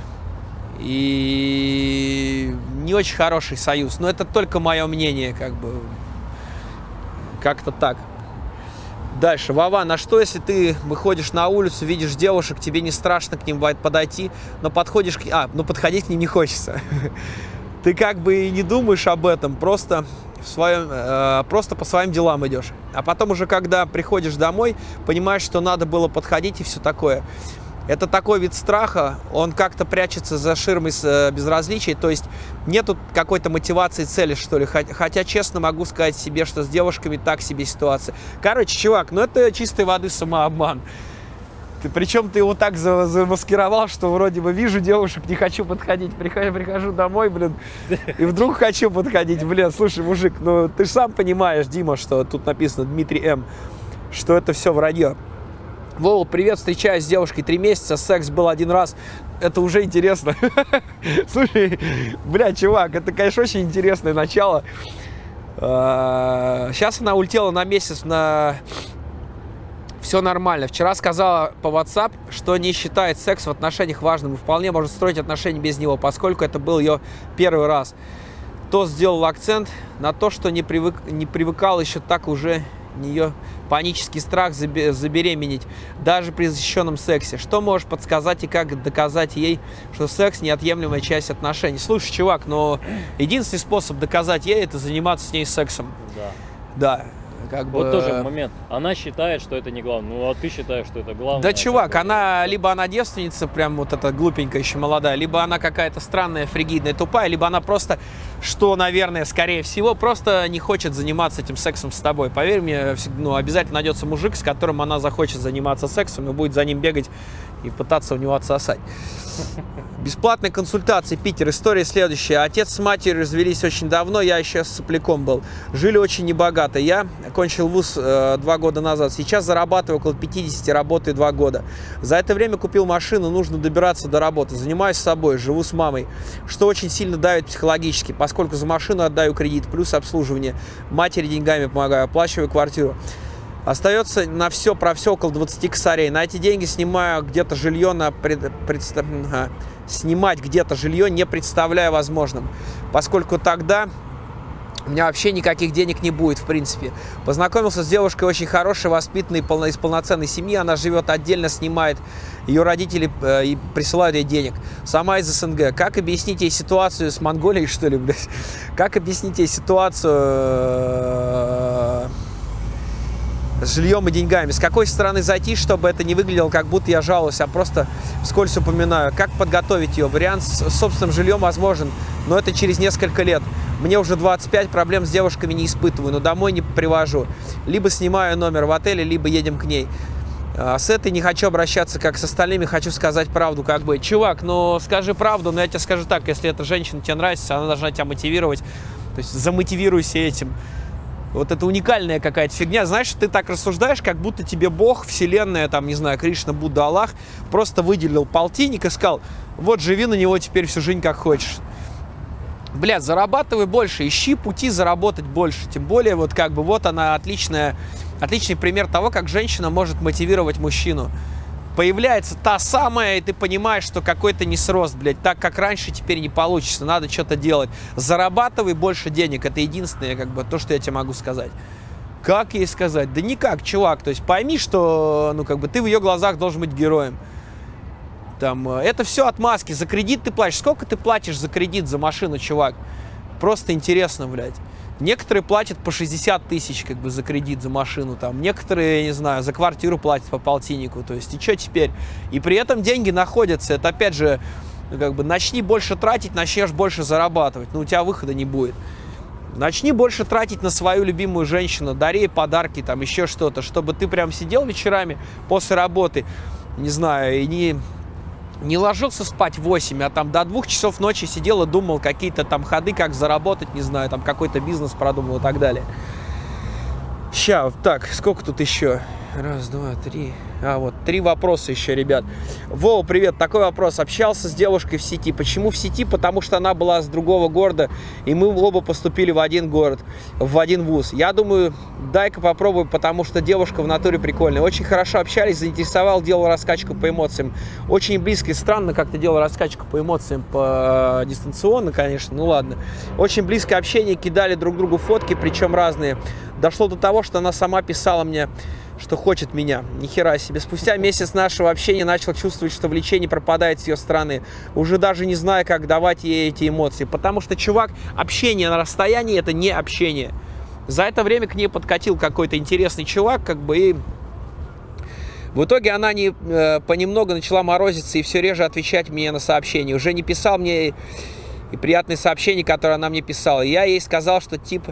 И не очень хороший союз. Но это только мое мнение, как бы. Как-то так. Дальше. Вова, на что, если ты выходишь на улицу, видишь девушек, тебе не страшно к ним подойти, но подходишь к... А, но подходить к ним не хочется. Ты как бы и не думаешь об этом, просто, в своем, э, просто по своим делам идешь. А потом уже, когда приходишь домой, понимаешь, что надо было подходить и все такое. Это такой вид страха, он как-то прячется за ширмой с безразличия, то есть нету какой-то мотивации, цели, что ли. Хотя, честно могу сказать себе, что с девушками так себе ситуация. Короче, чувак, ну это чистой воды самообман. Ты, причем ты его так замаскировал, что вроде бы вижу девушек, не хочу подходить. Прихожу, прихожу домой, блин, и вдруг хочу подходить. Блин, слушай, мужик, ну ты же сам понимаешь, Дима, что тут написано Дмитрий М., что это все вранье. Вова, привет, встречаюсь с девушкой три месяца, секс был один раз. Это уже интересно. Слушай, бля, чувак, это, конечно, очень интересное начало. Сейчас она улетела на месяц на... Все нормально. Вчера сказала по WhatsApp, что не считает секс в отношениях важным и вполне может строить отношения без него, поскольку это был ее первый раз. То сделал акцент на то, что не, привык, не привыкал еще так уже нее панический страх забеременеть, даже при защищенном сексе. Что можешь подсказать и как доказать ей, что секс неотъемлемая часть отношений? Слушай, чувак, но единственный способ доказать ей — это заниматься с ней сексом. Да. Да. Как вот бы... тоже момент. Она считает, что это не главное. Ну, а ты считаешь, что это главное. Да, чувак, такое. она либо она девственница, прям вот эта глупенькая еще молодая, либо она какая-то странная, фригидная, тупая, либо она просто, что, наверное, скорее всего, просто не хочет заниматься этим сексом с тобой. Поверь мне, ну, обязательно найдется мужик, с которым она захочет заниматься сексом и будет за ним бегать и пытаться у него отсосать. Бесплатная консультация, Питер. История следующая. Отец с матерью развелись очень давно, я еще с сопляком был. Жили очень небогато. Я окончил вуз э, два года назад. Сейчас зарабатываю около пятидесяти, работаю два года. За это время купил машину, нужно добираться до работы. Занимаюсь собой, живу с мамой, что очень сильно давит психологически, поскольку за машину отдаю кредит, плюс обслуживание. Матери деньгами помогаю, оплачиваю квартиру. Остается на все про все около двадцати косарей. На эти деньги снимаю где-то жилье на пред... Предста... ага. Снимать где-то жилье не представляю возможным, поскольку тогда у меня вообще никаких денег не будет, в принципе. Познакомился с девушкой очень хорошей, воспитанной, полно... из полноценной семьи. Она живет отдельно, снимает. Ее родители э, и присылают ей денег. Сама из СНГ. Как объяснить ей ситуацию с Монголией, что ли, блядь? Как объяснить ей ситуацию... Э... с жильем и деньгами? С какой стороны зайти, чтобы это не выглядело, как будто я жалуюсь, а просто вскользь упоминаю? Как подготовить ее? Вариант с собственным жильем возможен, но это через несколько лет. Мне уже двадцать пять, проблем с девушками не испытываю, но домой не привожу. Либо снимаю номер в отеле, либо едем к ней. А с этой не хочу обращаться, как с остальными, хочу сказать правду, как бы. Чувак, ну скажи правду, но я тебе скажу так, если эта женщина тебе нравится, она должна тебя мотивировать, то есть замотивируйся этим. Вот это уникальная какая-то фигня. Знаешь, ты так рассуждаешь, как будто тебе Бог, Вселенная, там, не знаю, Кришна, Будда, Аллах просто выделил полтинник и сказал: вот, живи на него теперь всю жизнь как хочешь. Блядь, зарабатывай больше, ищи пути заработать больше. Тем более, вот как бы, вот она отличная, отличный пример того, как женщина может мотивировать мужчину. Появляется та самая, и ты понимаешь, что какой-то несрост, блядь, так как раньше теперь не получится, надо что-то делать. Зарабатывай больше денег, это единственное, как бы, то, что я тебе могу сказать. Как ей сказать? Да никак, чувак, то есть пойми, что, ну, как бы, ты в ее глазах должен быть героем. Там, это все отмазки, за кредит ты платишь. Сколько ты платишь за кредит, за машину, чувак? Просто интересно, блядь. Некоторые платят по шестьдесят тысяч, как бы, за кредит, за машину, там. Некоторые, я не знаю, за квартиру платят по полтиннику, то есть, и что теперь? И при этом деньги находятся, это, опять же, ну, как бы, начни больше тратить, начнешь больше зарабатывать, но у тебя выхода не будет. Начни больше тратить на свою любимую женщину, дари ей подарки, там, еще что-то, чтобы ты прям сидел вечерами после работы, не знаю, и не... не ложился спать в восемь, а там до двух часов ночи сидел и думал какие-то там ходы, как заработать, не знаю, там какой-то бизнес продумал и так далее. Ща, так, сколько тут еще? Раз, два, три. А, вот, три вопроса еще, ребят. Вова, привет. Такой вопрос. Общался с девушкой в сети. Почему в сети? Потому что она была с другого города, и мы оба поступили в один город, в один вуз. Я думаю, дай-ка попробую, потому что девушка в натуре прикольная. Очень хорошо общались, заинтересовал, делал раскачку по эмоциям. Очень близко и странно, как ты делал раскачку по эмоциям по дистанционно, конечно, ну ладно. Очень близкое общение, кидали друг другу фотки, причем разные. Дошло до того, что она сама писала мне, что хочет меня. Ни хера себе. Спустя месяц нашего общения начал чувствовать, что влечение пропадает с ее стороны. Уже даже не знаю, как давать ей эти эмоции. Потому что, чувак, общение на расстоянии — это не общение. За это время к ней подкатил какой-то интересный чувак, как бы, и в итоге она не, э, понемногу начала морозиться и все реже отвечать мне на сообщения. Уже не писал мне и приятные сообщения, которые она мне писала. Я ей сказал, что, типа,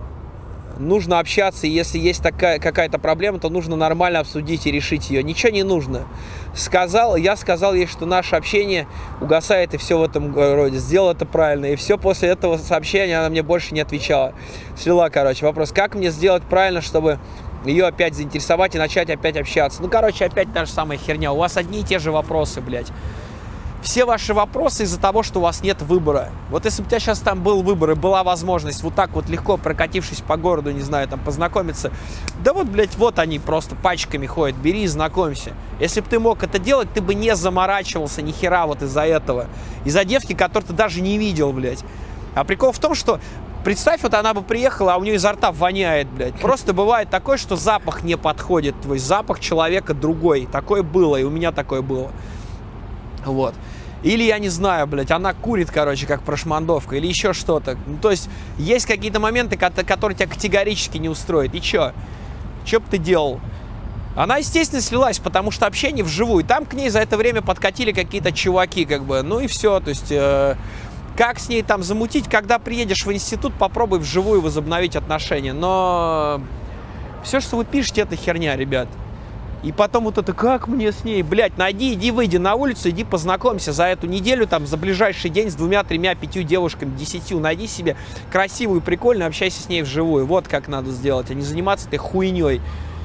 нужно общаться, и если есть такая какая-то проблема, то нужно нормально обсудить и решить ее. Ничего не нужно. Сказал, я сказал ей, что наше общение угасает, и все в этом роде. Сделал это правильно. И все, после этого сообщения она мне больше не отвечала. Слила, короче. Вопрос, как мне сделать правильно, чтобы ее опять заинтересовать и начать опять общаться? Ну, короче, опять та же самая херня. У вас одни и те же вопросы, блядь. Все ваши вопросы из-за того, что у вас нет выбора. Вот если бы у тебя сейчас там был выбор и была возможность вот так вот легко, прокатившись по городу, не знаю, там познакомиться, да вот, блядь, вот они просто пачками ходят, бери и знакомься. Если бы ты мог это делать, ты бы не заморачивался ни хера вот из-за этого. Из-за девки, которую ты даже не видел, блядь. А прикол в том, что представь, вот она бы приехала, а у нее изо рта воняет, блядь. Просто бывает такое, что запах не подходит твой, запах человека другой. Такое было, и у меня такое было. Вот. Или, я не знаю, блядь, она курит, короче, как прошмандовка, или еще что-то. Ну, то есть, есть какие-то моменты, которые тебя категорически не устроят. И чё? Чё бы ты делал? Она, естественно, слилась, потому что общение вживую. Там к ней за это время подкатили какие-то чуваки, как бы. Ну и все. То есть, э, как с ней там замутить? Когда приедешь в институт, попробуй вживую возобновить отношения. Но все, что вы пишете, это херня, ребят. И потом вот это, как мне с ней, блядь, найди, иди, выйди на улицу, иди познакомься за эту неделю, там, за ближайший день с двумя, тремя, пятью девушками, десятью, найди себе красивую, прикольную, общайся с ней вживую. Вот как надо сделать, а не заниматься этой хуйней.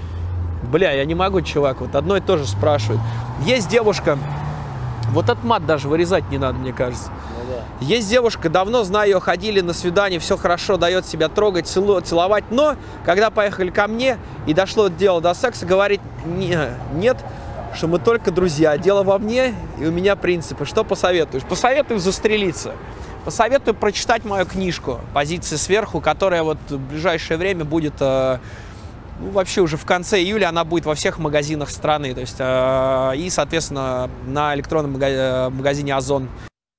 Бля, я не могу, чувак, вот одно и то же спрашивают. Есть девушка, вот этот мат даже вырезать не надо, мне кажется. Ну, да. Есть девушка, давно знаю ее, ходили на свидание, все хорошо, дает себя трогать, целу, целовать, но когда поехали ко мне и дошло дело до секса, говорит, не, нет, что мы только друзья, дело во мне и у меня принципы. Что посоветуешь? Посоветую застрелиться. Посоветую прочитать мою книжку «Позиции сверху», которая вот в ближайшее время будет, э, ну, вообще уже в конце июля она будет во всех магазинах страны, то есть, э, и, соответственно, на электронном магазине «Озон».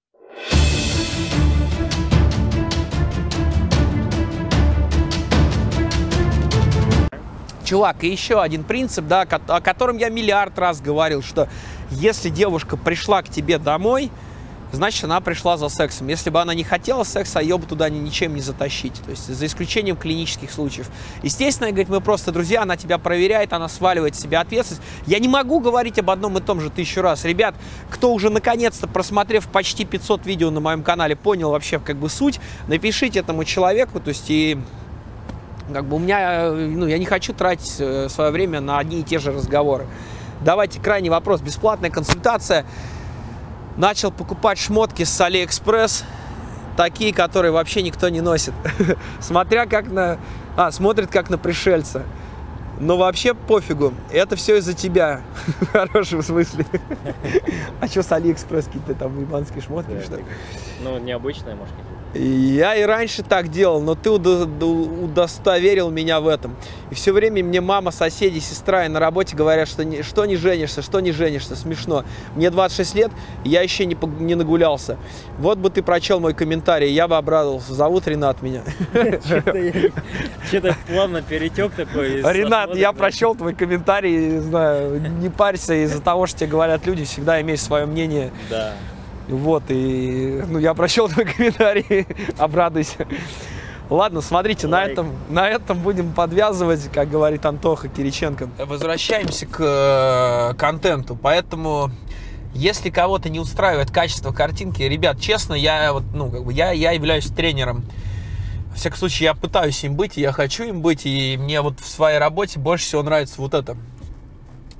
Чувак, и еще один принцип, да, о котором я миллиард раз говорил, что если девушка пришла к тебе домой, значит, она пришла за сексом. Если бы она не хотела секса, ее бы туда ничем не затащить. То есть, за исключением клинических случаев. Естественно, говорит, мы просто друзья, она тебя проверяет, она сваливает с себя ответственность. Я не могу говорить об одном и том же тысячу раз. Ребят, кто уже наконец-то, просмотрев почти пятьсот видео на моем канале, понял вообще как бы суть, напишите этому человеку, то есть, и как бы у меня, ну, я не хочу тратить свое время на одни и те же разговоры. Давайте крайний вопрос. Бесплатная консультация. Начал покупать шмотки с Алиэкспресс, такие, которые вообще никто не носит. Смотря как на... А, смотрит как на пришельца. Но вообще пофигу. Это все из-за тебя. В хорошем смысле. А что с Алиэкспресс? Какие-то там ебанские шмотки? Ну, необычные, может, какие-то. Я и раньше так делал, но ты удостоверил меня в этом. И все время мне мама, соседи, сестра и на работе говорят, что не, что не женишься, что не женишься. Смешно. Мне двадцать шесть лет, и я еще не, не нагулялся. Вот бы ты прочел мой комментарий, я бы обрадовался. Зовут Ренат меня. Что-то плавно перетек такой. Ренат, я прочел твой комментарий, не знаю, не парься из-за того, что тебе говорят люди, всегда имей свое мнение. Да. Вот, и ну, я прочел твой комментарий, обрадуйся. Ладно, смотрите, на этом, на этом будем подвязывать, как говорит Антоха Кириченко. Возвращаемся к э, контенту, поэтому, если кого-то не устраивает качество картинки, ребят, честно, я, вот, ну, как бы, я, я являюсь тренером. Во всяком случае, я пытаюсь им быть, и я хочу им быть, и мне вот в своей работе больше всего нравится вот это.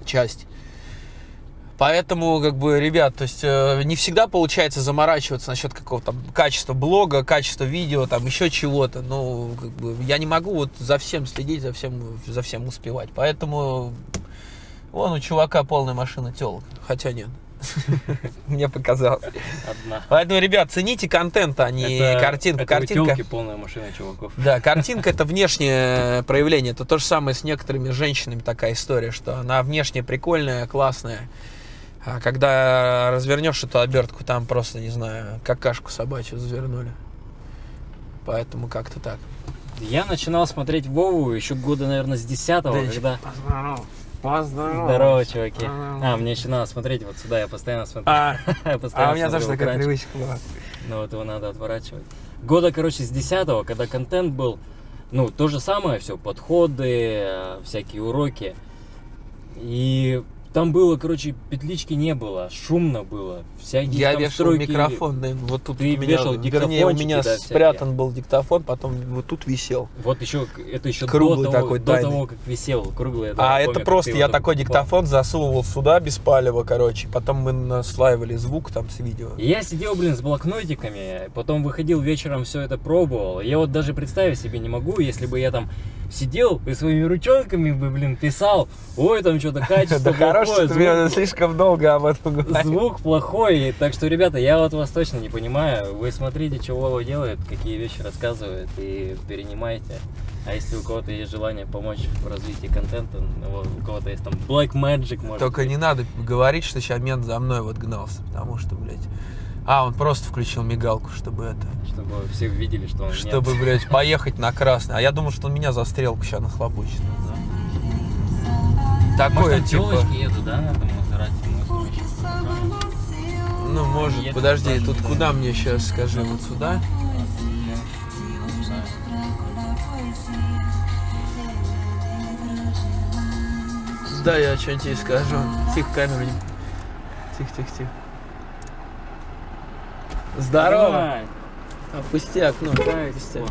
часть. Поэтому, как бы, ребят, то есть э, не всегда получается заморачиваться насчет какого-то качества блога, качества видео, там еще чего-то. Ну, как бы, я не могу вот за всем следить, за всем, за всем успевать. Поэтому вон у чувака полная машина телок. Хотя нет. Мне показалось. Одна. Поэтому, ребят, цените контент, а не Это- картинку. это у Картинка. тёлки полная машина чуваков. Да, картинка — это внешнее проявление. Это то же самое с некоторыми женщинами такая история, что она внешне прикольная, классная. А когда развернешь эту обертку, там просто, не знаю, какашку собачью завернули. Поэтому как-то так. Я начинал смотреть Вову еще года, наверное, с десятого, Денчик, когда... Поздоров. Поздоров. Здорово, чуваки. Здорово. А, мне еще надо смотреть вот сюда, я постоянно смотрю. А, Я а постоянно у меня тоже смотрю такая экранчик. привычка была. Ну вот его надо отворачивать. Года, короче, с десятого, когда контент был, ну, то же самое все, подходы, э, всякие уроки. И там было, короче, петлички не было, шумно было. Всякие Я там вешал стройки. микрофон, да, вот тут Ты у меня, вешал вернее, у диктофончики, меня да, всякие. спрятан был диктофон, потом вот тут висел. Вот еще, это еще Круглый до, того, такой, до тайный. того, как висел круглый. Да, А я это помню, как просто ты я его там такой покупал. диктофон засовывал сюда без палева, короче. Потом мы наслаивали звук там с видео. И я сидел, блин, с блокнотиками, потом выходил вечером, все это пробовал. Я вот даже представить себе не могу, если бы я там сидел и своими ручонками бы, блин, писал, ой, там что-то качество Да хорош, плохое, что ты мне звук, слишком долго об этом говорил. звук плохой. Так что, ребята, я вот вас точно не понимаю. Вы смотрите, что Вова делает, какие вещи рассказывает, и перенимайте. А если у кого-то есть желание помочь в развитии контента, ну, у кого-то есть там Black Magic, может Только быть. не надо говорить, что сейчас мент за мной вот гнался, потому что, блядь... А, он просто включил мигалку, чтобы это... Чтобы все видели, что он Чтобы, нет. блядь, поехать на красный. А я думал, что он меня за стрелку сейчас нахлобучит. Такое, Может, типа... тёлочки едут, да, на этом Мазерати? Ну, может, Едут подожди, даже, тут да. куда мне сейчас, скажи, вот сюда? Да, я что-нибудь тебе скажу. Тихо, камеру не... Тихо, тихо, тихо. Здорово! Опусти окно. Опусти.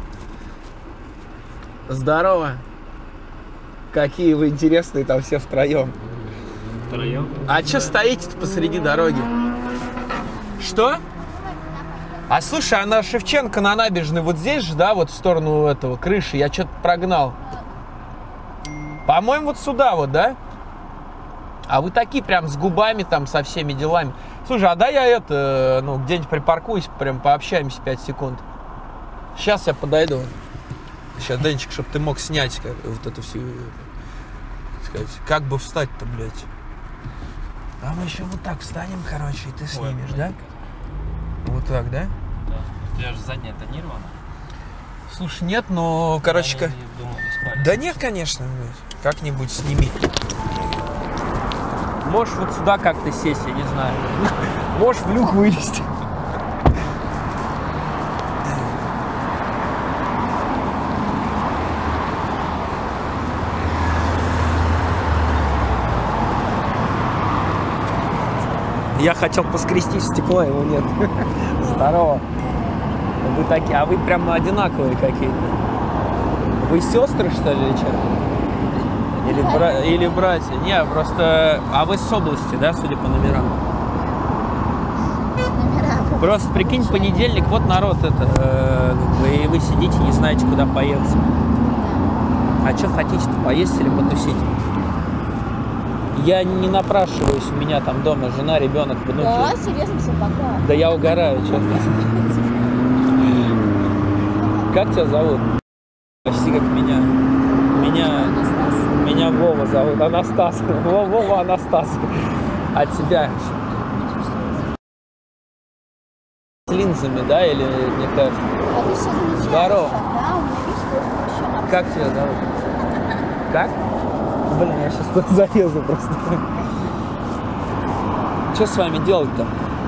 Здорово! Какие вы интересные там все втроем. Втроем? А что стоите-то посреди дороги? Что? А слушай, а на Шевченко на набережной вот здесь же, да, вот в сторону этого крыши, я что-то прогнал. По-моему, вот сюда вот, да? А вы такие прям с губами там, со всеми делами. Слушай, а да я это, ну, где-нибудь припаркуюсь, прям пообщаемся пять секунд. Сейчас я подойду. Сейчас, Денчик, чтобы ты мог снять как, вот эту всю, так сказать, как бы встать-то, блядь. А мы еще вот так встанем, короче, и ты снимешь, да? Вот так, да? Да. У тебя же задняя тонирована. Слушай, нет, но, короче, Я ка- не думал, спали. да нет, конечно, блядь. Как-нибудь сними. Можешь вот сюда как-то сесть, я не знаю. Можешь в люк вылезти. Я хотел поскрестись в стекло, его нет. Здорово. Вы такие, а вы прям одинаковые какие-то. Вы сестры, что ли, или что? Или, бра... или братья? Не, просто... А вы с области, да, судя по номерам? Просто прикинь, понедельник, вот народ это, э, вы, и вы сидите, не знаете, куда поехать. А что хотите-то, поесть или потусить? Я не напрашиваюсь, у меня там дома жена, ребенок, внуки. Да, серьезно, все, пока. Да я угораю, что Как тебя зовут? Почти как меня. Меня, меня Вова зовут, Анастас. Вова, Вова Анастас. А тебя? С линзами, да, или мне кажется? А ты все замечаешь? Здорово. Да, у меня видишь, что мужчина. Как тебя зовут? Как? Блин, я сейчас тут залезу просто. Что с вами делать-то?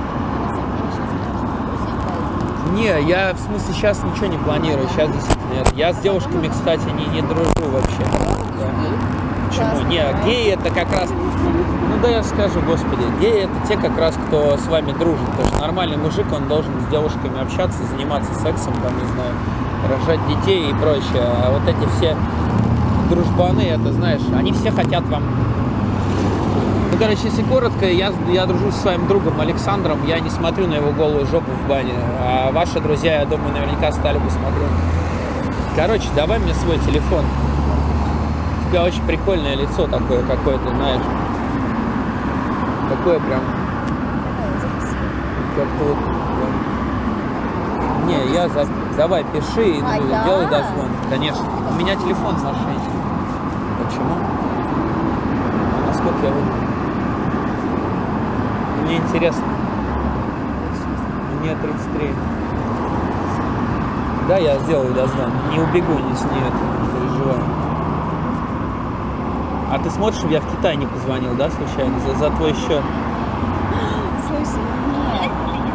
Не, я в смысле сейчас ничего не планирую. Сейчас действительно нет. Я с девушками, кстати, не, не дружу вообще. Да. Почему? Не, геи это как раз... Ну да я скажу, господи, геи это те как раз, кто с вами дружит. Потому что нормальный мужик, он должен с девушками общаться, заниматься сексом, там, не знаю, рожать детей и прочее. А вот эти все дружбаны, это знаешь, они все хотят вам Ну, короче, если коротко, я, я дружу со своим другом Александром, я не смотрю на его голую жопу в бане, а ваши друзья, я думаю, наверняка стали бы смотреть. Короче, давай мне свой телефон. У тебя очень прикольное лицо такое какое-то, знаешь. Такое прям... Как-то вот... Не, я за... Давай, пиши и А ну, я? делай дозвон. Конечно. У меня телефон в машине. Почему? А насколько я выгляжу? Мне интересно. Мне тридцать три. Да, я сделаю дозвон. Не убегу, не с ней, не переживай. А ты смотришь, чтобы я в Китай не позвонил, да, случайно? За, за твой счет. Слушай, нет.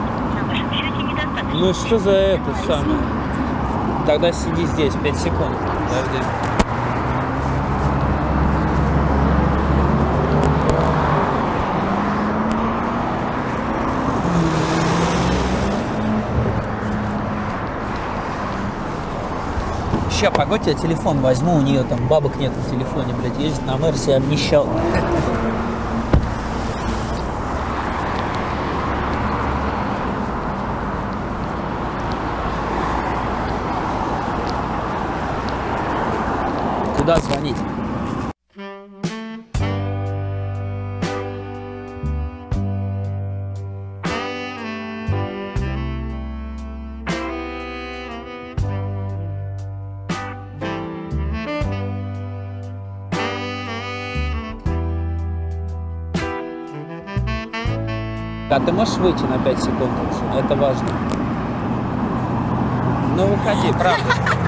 Ну что за это самое? Тогда сиди здесь, пять секунд. Подожди. Ща, погодь, я телефон возьму, у нее там бабок нет в телефоне, блядь, ездит на Мерсе, обнищал. Куда звонить? А ты можешь выйти на пять секунд? Это важно. Ну выходи, правда.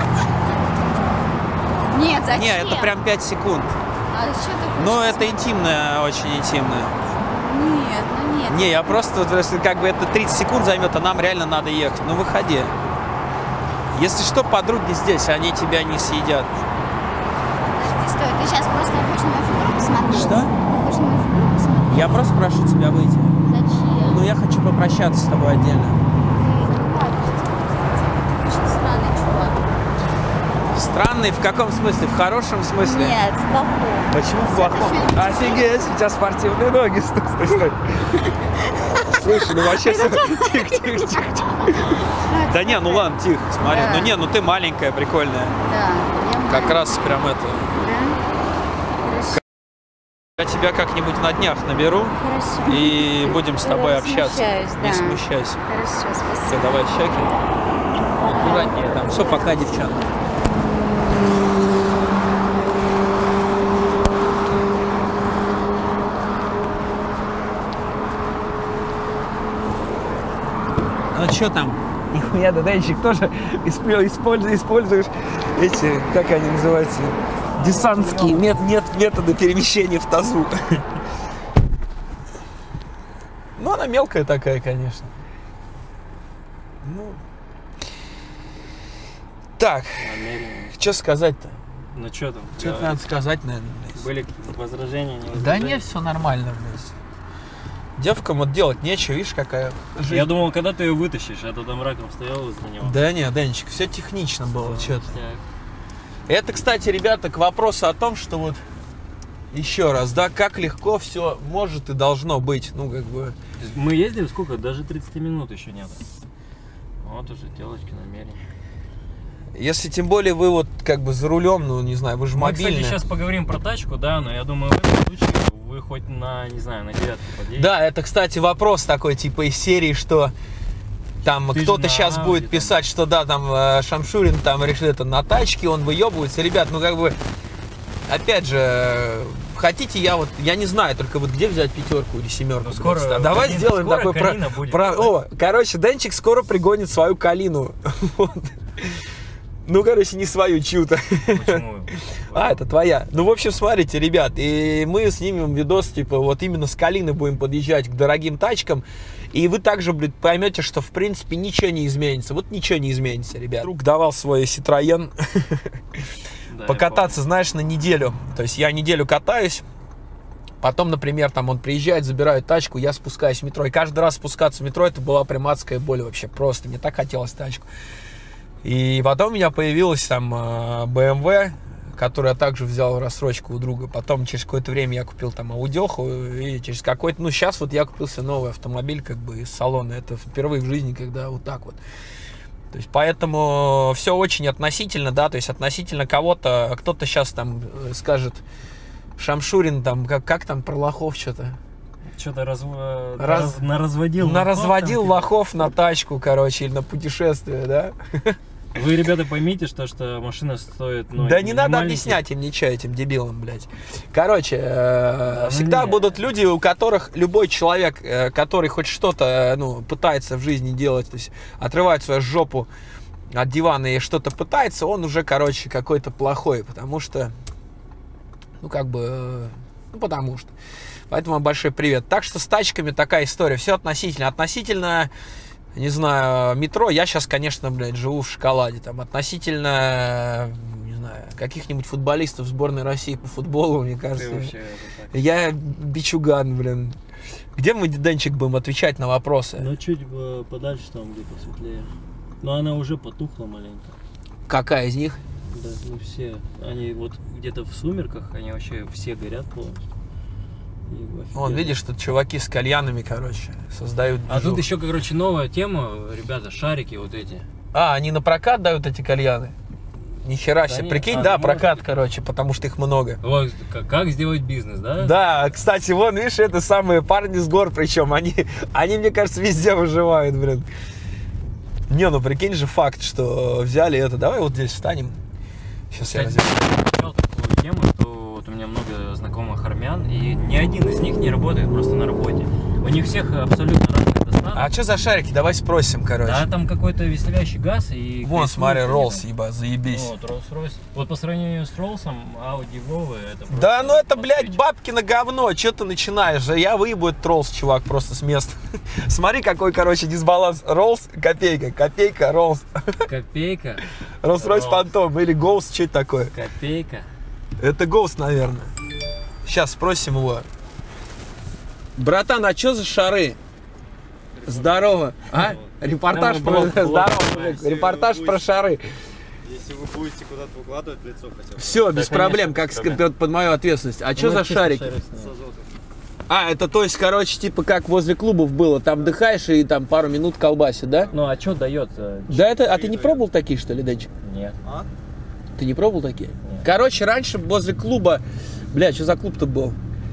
Нет, зачем? Не, это прям пять секунд. А что ты хочешь? Но это интимное, очень интимное. Нет, ну нет. Не, я просто, вот, если как бы это тридцать секунд займет, а нам реально надо ехать. Ну выходи. Если что, подруги здесь, они тебя не съедят. Подожди, стой, ты сейчас просто хочешь на мою фигуру посмотреть? Что? Ты хочешь на мою фигуру посмотреть? Я просто прошу тебя выйти. Зачем? Ну я хочу попрощаться с тобой отдельно. Ты очень странный чувак. Странный в каком смысле? В хорошем смысле? Нет, в плохом. Почему в плохом? Офигеть, у тебя спортивные ноги. Стой, стой, стой. Слушай, ну вообще... Тихо, тихо, тихо. Да не, ну ладно, тихо, смотри. Да. Ну не, ну ты маленькая, прикольная. Да. Я Как раз прям это... Да? Хорошо. Я тебя как-нибудь на днях наберу Хорошо. и будем с тобой Я общаться. смущаюсь, Не да. смущайся. Хорошо, Все, спасибо. давай щеки. Аккуратнее там. Все, пока, девчонки. Ну что там? Нихуя, да, Денчик, тоже используешь, используешь эти, как они называются, десантские мет, нет, методы перемещения в тазу. Ну, она мелкая такая, конечно. Ну. Так, Намерение. что сказать-то? Ну что там? Что-то Да, надо сказать, наверное. блядь. Были какие-то возражения, не возражения? Да нет, все нормально, блядь. Девкам вот делать нечего, видишь, какая жизнь. Я думал, когда ты ее вытащишь, я тогда мраком стоял возле него. Да не, Денчик, все технично было, что-то. Так. Это, кстати, ребята, к вопросу о том, что вот еще раз, да, как легко все может и должно быть, ну, как бы. То есть мы ездили сколько? Даже тридцать минут еще нет. Вот уже телочки намерения. Если тем более вы вот как бы за рулем, ну, не знаю, вы же Мы, мобильные. кстати, сейчас поговорим про тачку, да, но я думаю, в этом случае вы хоть на, не знаю, на девятку подъедете. Да, это, кстати, вопрос такой, типа, из серии, что там Ты кто-то же на сейчас Ауди будет там. писать, что да, там э, Шамшурин там решил это на тачке, он выебывается. Ребят, ну, как бы, опять же, э, хотите, я вот, я не знаю, только вот где взять пятерку или семерку. Ну, скоро блядь, а давай Калина- сделаем скоро такой про, Калина будет. про- О, короче, Денчик скоро пригонит свою Калину. Вот. Ну, короче, не свою, чью-то. Почему? А, это твоя. Ну, в общем, смотрите, ребят, и мы снимем видос, типа, вот именно с Калины будем подъезжать к дорогим тачкам, и вы также, блин, поймете, что, в принципе, ничего не изменится. Вот ничего не изменится, ребят. Друг давал свой Citroёn Да, я покататься, знаешь, на неделю. То есть я неделю катаюсь, потом, например, там он приезжает, забирает тачку, я спускаюсь в метро. И каждый раз спускаться в метро, это была прям адская боль вообще, просто. Мне так хотелось тачку. И потом у меня появилась там бэ эм вэ, которую я также взял в рассрочку у друга. Потом через какое-то время я купил там аудиоху, и через какой-то... Ну, сейчас вот я купил себе новый автомобиль как бы из салона. Это впервые в жизни, когда вот так вот. То есть, поэтому все очень относительно, да, то есть относительно кого-то, кто-то сейчас там скажет, Шамшурин там, как, как там про лохов что-то? Что-то раз... Раз... наразводил. Наразводил лохов на тачку, короче, или на путешествие, да? Вы, ребята, поймите, что, что машина стоит... Ну, да не надо маленький. объяснять им ничего, этим дебилам, блядь. Короче, э, Да, всегда нет. будут люди, у которых любой человек, э, который хоть что-то э, ну, пытается в жизни делать, то есть отрывает свою жопу от дивана и что-то пытается, он уже, короче, какой-то плохой, потому что, ну, как бы, э, ну, потому что. Поэтому большой привет. Так что с тачками такая история. Все относительно. Относительно, не знаю, метро. Я сейчас, конечно, блядь, живу в шоколаде. Там относительно, не знаю, каких-нибудь футболистов сборной России по футболу, мне кажется. Вообще, Я бичуган, блин. Где мы, Денчик, будем отвечать на вопросы? Ну, чуть э, подальше там, где посветлее. Но она уже потухла маленько. Какая из них? Да, ну все. Они вот где-то в сумерках, они вообще все горят полностью. И Вон, офигенно. видишь, тут чуваки с кальянами, короче, создают А движуху. тут еще, короче, новая тема, ребята, шарики вот эти. А, они на прокат дают эти кальяны? Нихера Да себе. нет, Прикинь, а, да, может прокат, быть. короче, потому что их много. Вот, как, как сделать бизнес, да? Да, кстати, вон, видишь, это самые парни с гор, причем они, они, мне кажется, везде выживают, блин. Не, ну прикинь же факт, что взяли это. Давай вот здесь встанем. Сейчас я Кстати, разверну. я читал такую тему, что вот у меня много знакомых армян, и ни один из них не работает просто на работе. У них всех абсолютно разных достаток. А что за шарики? Давай спросим, короче. Да, там какой-то веселящий газ и... Вон, кайфуешь смотри, при Роллс, этом. еба, заебись. Вот, Rolls-Royce. Вот по сравнению с Роллсом, Audi Volvo это просто... Да, ну это, блядь, москвич. бабки на говно. Че ты начинаешь? Да я выебу этот Роллс, чувак, просто с места. Смотри, какой, короче, дисбаланс. Роллс, копейка, копейка, Роллс. Копейка. Rolls-Royce Rolls. Phantom или Ghost, что это такое? Копейка. Это Ghost, наверное. Сейчас спросим его. Братан, а что за шары? Здорово. А? Репортаж Ну, про... блог, блог. Здорово, мужик. Репортаж про шары. Если вы будете куда-то выкладывать лицо хотя бы. Все, без конечно, проблем, без как проблем. сказать, под мою ответственность. А что Ну, за чисто шарики? шары С снимают. азотом. А, это то есть, короче, типа как возле клубов было. Там дыхаешь и там пару минут колбасит, да? Ну, а что дает? Да это... А ты не пробовал такие, что ли, Денчик? Нет. А? Ты не пробовал такие? Короче, раньше возле клуба... Бля, что за клуб-то был?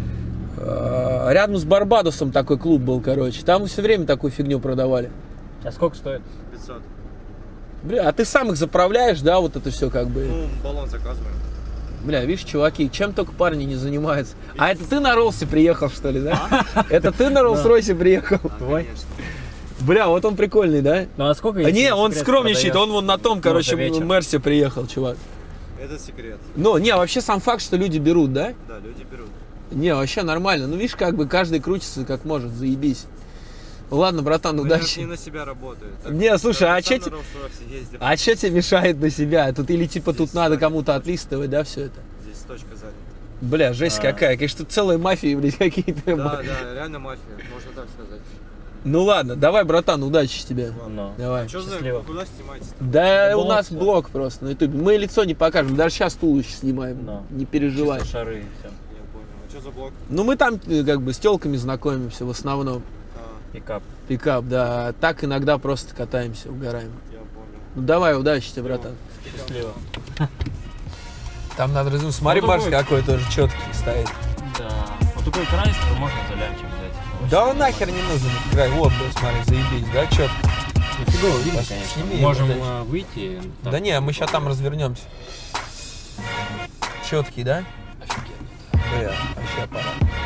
Э, Рядом с Барбадосом такой клуб был, короче. Там все время такую фигню продавали. А сколько стоит? пятьсот. Бля, а ты сам их заправляешь, да, вот это все как бы. Ну, баллон заказываем. Бля, видишь, чуваки, чем только парни не занимаются. А это ты на Роллсе приехал, что ли, да? Это ты на Роллс-Ройсе приехал? А, Твой? конечно. Бля, вот он прикольный, да? Ну, а сколько? А если не, он секрет скромничает, продаёшь? он вон на том, короче, за вечер. Мерсе приехал, чувак. Это секрет. Ну, не, вообще сам факт, что люди берут, да? Да, люди берут. Не, вообще нормально. Ну, видишь, как бы каждый крутится как может, заебись. Ладно, братан, Ну, это удачи. не на себя работают. Так, Не, слушай, я а сам чё на те- Rolls-Royce ездил. А что тебе мешает на себя? Тут или типа тут Здесь надо сами кому-то точно. отлистывать, да, все это? Здесь точка занята. Бля, жесть А. какая. Конечно, тут целая мафия, блядь, какие-то. Да, да, реально мафия, можно так сказать. Ну ладно, давай, братан, удачи тебе. Ну. Давай. Что за, Счастливо. куда снимаете? Да у Блог, нас всё. блог просто на ютубе. Мы лицо не покажем, даже сейчас туловище снимаем. Да. Не переживай. Чисто шары и все. Я понял. А что за блок? Ну мы там э, как бы с телками знакомимся в основном. А, Пикап. Пикап, да. Так иногда просто катаемся, угораем. я понял. Ну давай, удачи тебе, братан. Счастливо. Там надо разум. Смотри, Ну, барс такой- какой тоже четкий стоит. Да. Вот такой крайстер можно за лямчик взять. Да Вообще он нахер не нужен этот край. Вот, да, смотри, заебись, да, четко. Нифигово видно, Пос- конечно. сними его, Можем дальше. а, выйти. так. Да не, мы сейчас там развернемся. Четкий, да? Офигенно. Бля, вообще аппарат.